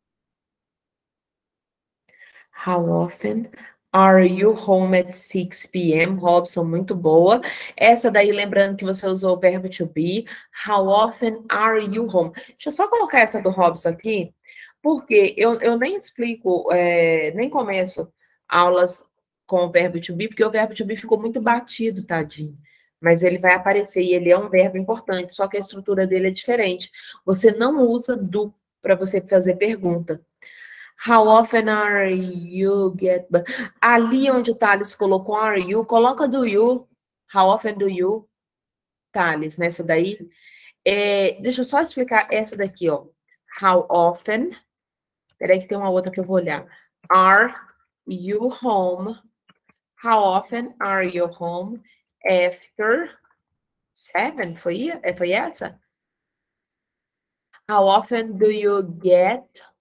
How often are you home at 6 p.m.? Robson, muito boa. Essa daí, lembrando que você usou o verbo to be. How often are you home? Deixa eu só colocar essa do Robson aqui, porque eu nem explico, nem começo aulas com o verbo to be, porque o verbo to be ficou muito batido, tadinho. Mas ele vai aparecer e ele é um verbo importante, só que a estrutura dele é diferente. Você não usa do para você fazer pergunta. How often are you get... Ali onde o Thales colocou are you, coloca do you. How often do you, Thales, nessa daí. Deixa eu só explicar essa daqui, ó. How often... Peraí que tem uma outra que eu vou olhar. Are you home? How often are you home after 7? Foi essa? How often do you get...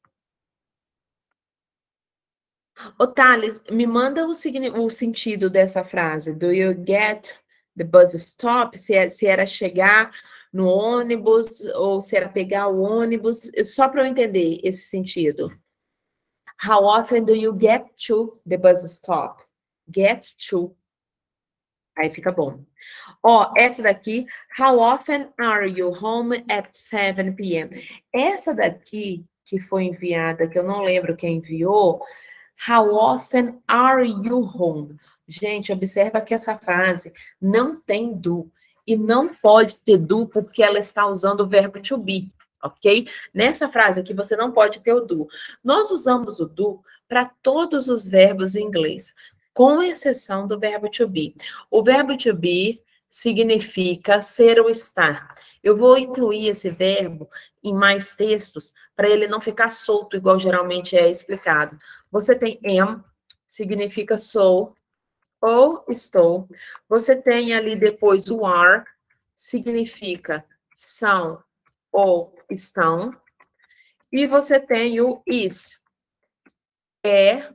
Ô, Thales, me manda o sentido dessa frase. Do you get the bus stop? Se era chegar no ônibus ou se era pegar o ônibus, só para eu entender esse sentido. How often do you get to the bus stop? Get to. Aí fica bom. Ó, essa daqui, how often are you home at 7 p.m.? Essa daqui que foi enviada, que eu não lembro quem enviou, how often are you home? Gente, observa que essa frase não tem do. E não pode ter do porque ela está usando o verbo to be, ok? Nessa frase aqui você não pode ter o do. Nós usamos o do para todos os verbos em inglês, com exceção do verbo to be. O verbo to be significa ser ou estar. Eu vou incluir esse verbo em mais textos para ele não ficar solto, igual geralmente é explicado. Você tem am, significa sou ou estou. Você tem ali depois o are, significa são ou estão. E você tem o is, é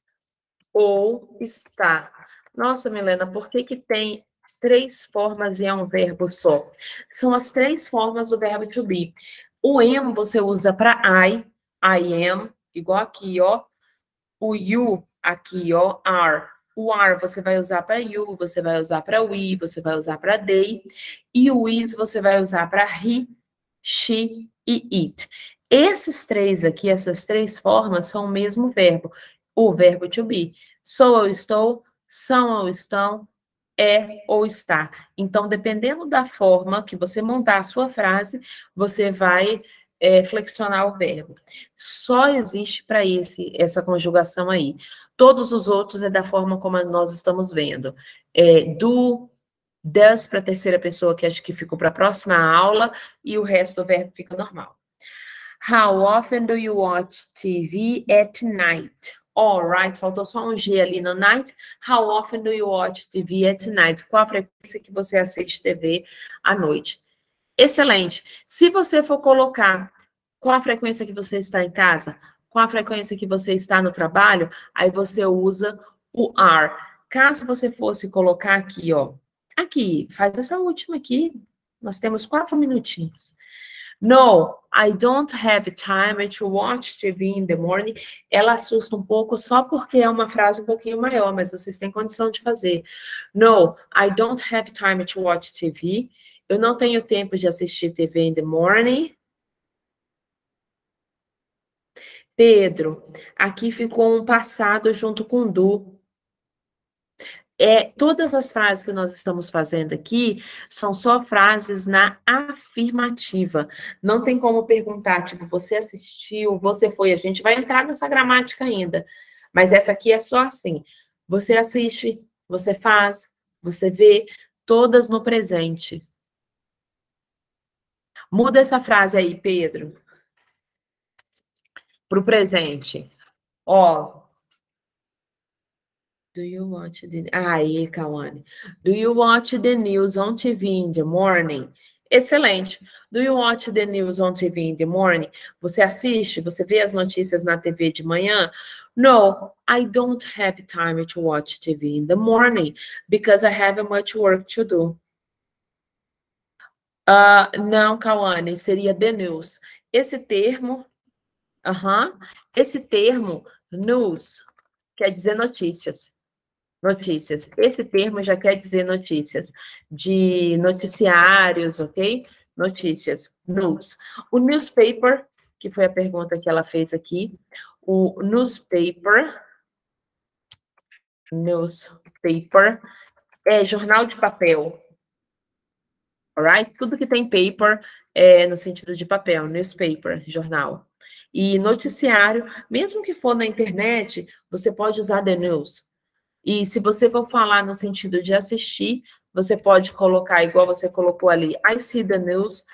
ou está. Nossa, Milena, por que tem 3 formas e é um verbo só? São as 3 formas do verbo to be. O am você usa para I am, igual aqui, ó. O you, aqui, ó, are. O are você vai usar para you, você vai usar para we, você vai usar para they. E o is você vai usar para he, she e it. Esses 3 aqui, essas 3 formas, são o mesmo verbo. O verbo to be. Sou ou estou, são ou estão, é ou está. Então, dependendo da forma que você montar a sua frase, você vai flexionar o verbo. Só existe para essa conjugação aí. Todos os outros é da forma como nós estamos vendo. Do, does para a terceira pessoa, que acho que ficou para a próxima aula, e o resto do verbo fica normal. How often do you watch TV at night? Alright, faltou só um G ali no night. How often do you watch TV at night? Qual a frequência que você assiste TV à noite? Excelente. Se você for colocar qual a frequência que você está em casa, qual a frequência que você está no trabalho, aí você usa o are. Caso você fosse colocar aqui, ó, aqui, faz essa última aqui, nós temos 4 minutinhos. No, I don't have time to watch TV in the morning. Ela assusta um pouco só porque é uma frase um pouquinho maior, mas vocês têm condição de fazer. No, I don't have time to watch TV. Eu não tenho tempo de assistir TV in the morning. Pedro, aqui ficou um passado junto com do. Todas as frases que nós estamos fazendo aqui são só frases na afirmativa. Não tem como perguntar, tipo, você assistiu, você foi. A gente vai entrar nessa gramática ainda. Mas essa aqui é só assim. Você assiste, você faz, você vê, todas no presente. Muda essa frase aí, Pedro. Para o presente. Ó. Do you watch the... Aí, Kawane. Do you watch the news on TV in the morning? Excelente. Do you watch the news on TV in the morning? Você assiste, você vê as notícias na TV de manhã? No, I don't have time to watch TV in the morning because I have much work to do. Não, Kawane, seria the news. Esse termo, esse termo, news, quer dizer notícias. Notícias. Esse termo já quer dizer notícias. De noticiários, ok? Notícias. News. O newspaper, que foi a pergunta que ela fez aqui. O newspaper é jornal de papel. Alright? Tudo que tem paper é no sentido de papel. Newspaper, jornal. E noticiário, mesmo que for na internet, você pode usar the news. E se você for falar no sentido de assistir, você pode colocar, igual você colocou ali, I see the news.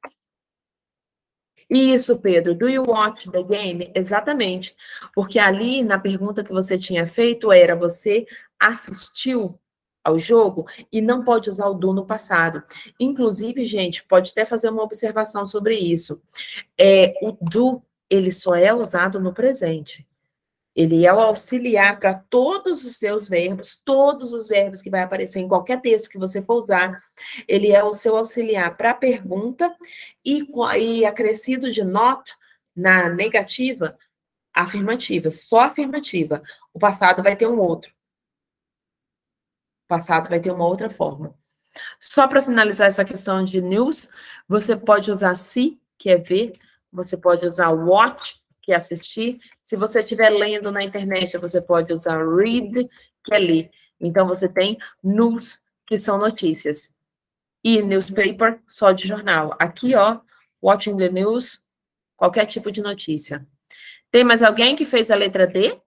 Isso, Pedro, do you watch the game? Exatamente, porque ali na pergunta que você tinha feito era você assistiu ao jogo e não pode usar o do no passado. Inclusive, gente, pode até fazer uma observação sobre isso. O do, ele só é usado no presente. Ele é o auxiliar para todos os seus verbos, todos os verbos que vai aparecer em qualquer texto que você for usar. Ele é o seu auxiliar para a pergunta e acrescido de not na negativa, afirmativa, só afirmativa. O passado vai ter um outro. O passado vai ter uma outra forma. Só para finalizar essa questão de news, você pode usar see, que é ver, você pode usar watch, que é assistir. Se você estiver lendo na internet, você pode usar read, que é ler. Então, você tem news, que são notícias. E newspaper, só de jornal. Aqui, ó, watching the news, qualquer tipo de notícia. Tem mais alguém que fez a letra D?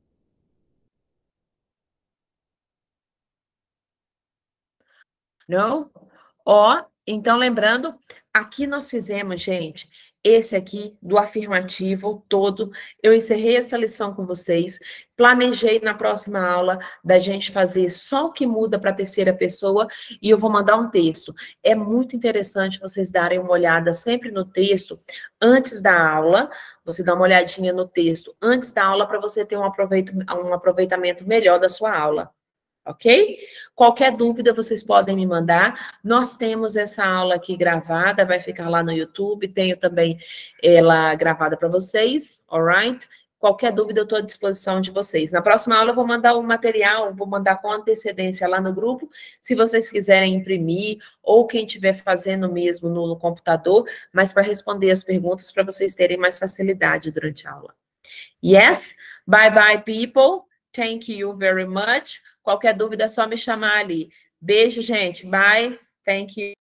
Não? Ó, então, lembrando, aqui nós fizemos, gente, esse aqui do afirmativo todo. Eu encerrei essa lição com vocês. Planejei na próxima aula da gente fazer só o que muda para a terceira pessoa e eu vou mandar um texto. É muito interessante vocês darem uma olhada sempre no texto antes da aula. Você dá uma olhadinha no texto antes da aula para você ter um aproveitamento melhor da sua aula. Ok? Qualquer dúvida, vocês podem me mandar. Nós temos essa aula aqui gravada, vai ficar lá no YouTube. Tenho também ela gravada para vocês, alright? Qualquer dúvida, eu estou à disposição de vocês. Na próxima aula, eu vou mandar o material, vou mandar com antecedência lá no grupo. Se vocês quiserem imprimir, ou quem estiver fazendo mesmo no computador, mas para responder as perguntas, para vocês terem mais facilidade durante a aula. Yes? Bye, bye, people. Thank you very much. Qualquer dúvida é só me chamar ali. Beijo, gente. Bye. Thank you.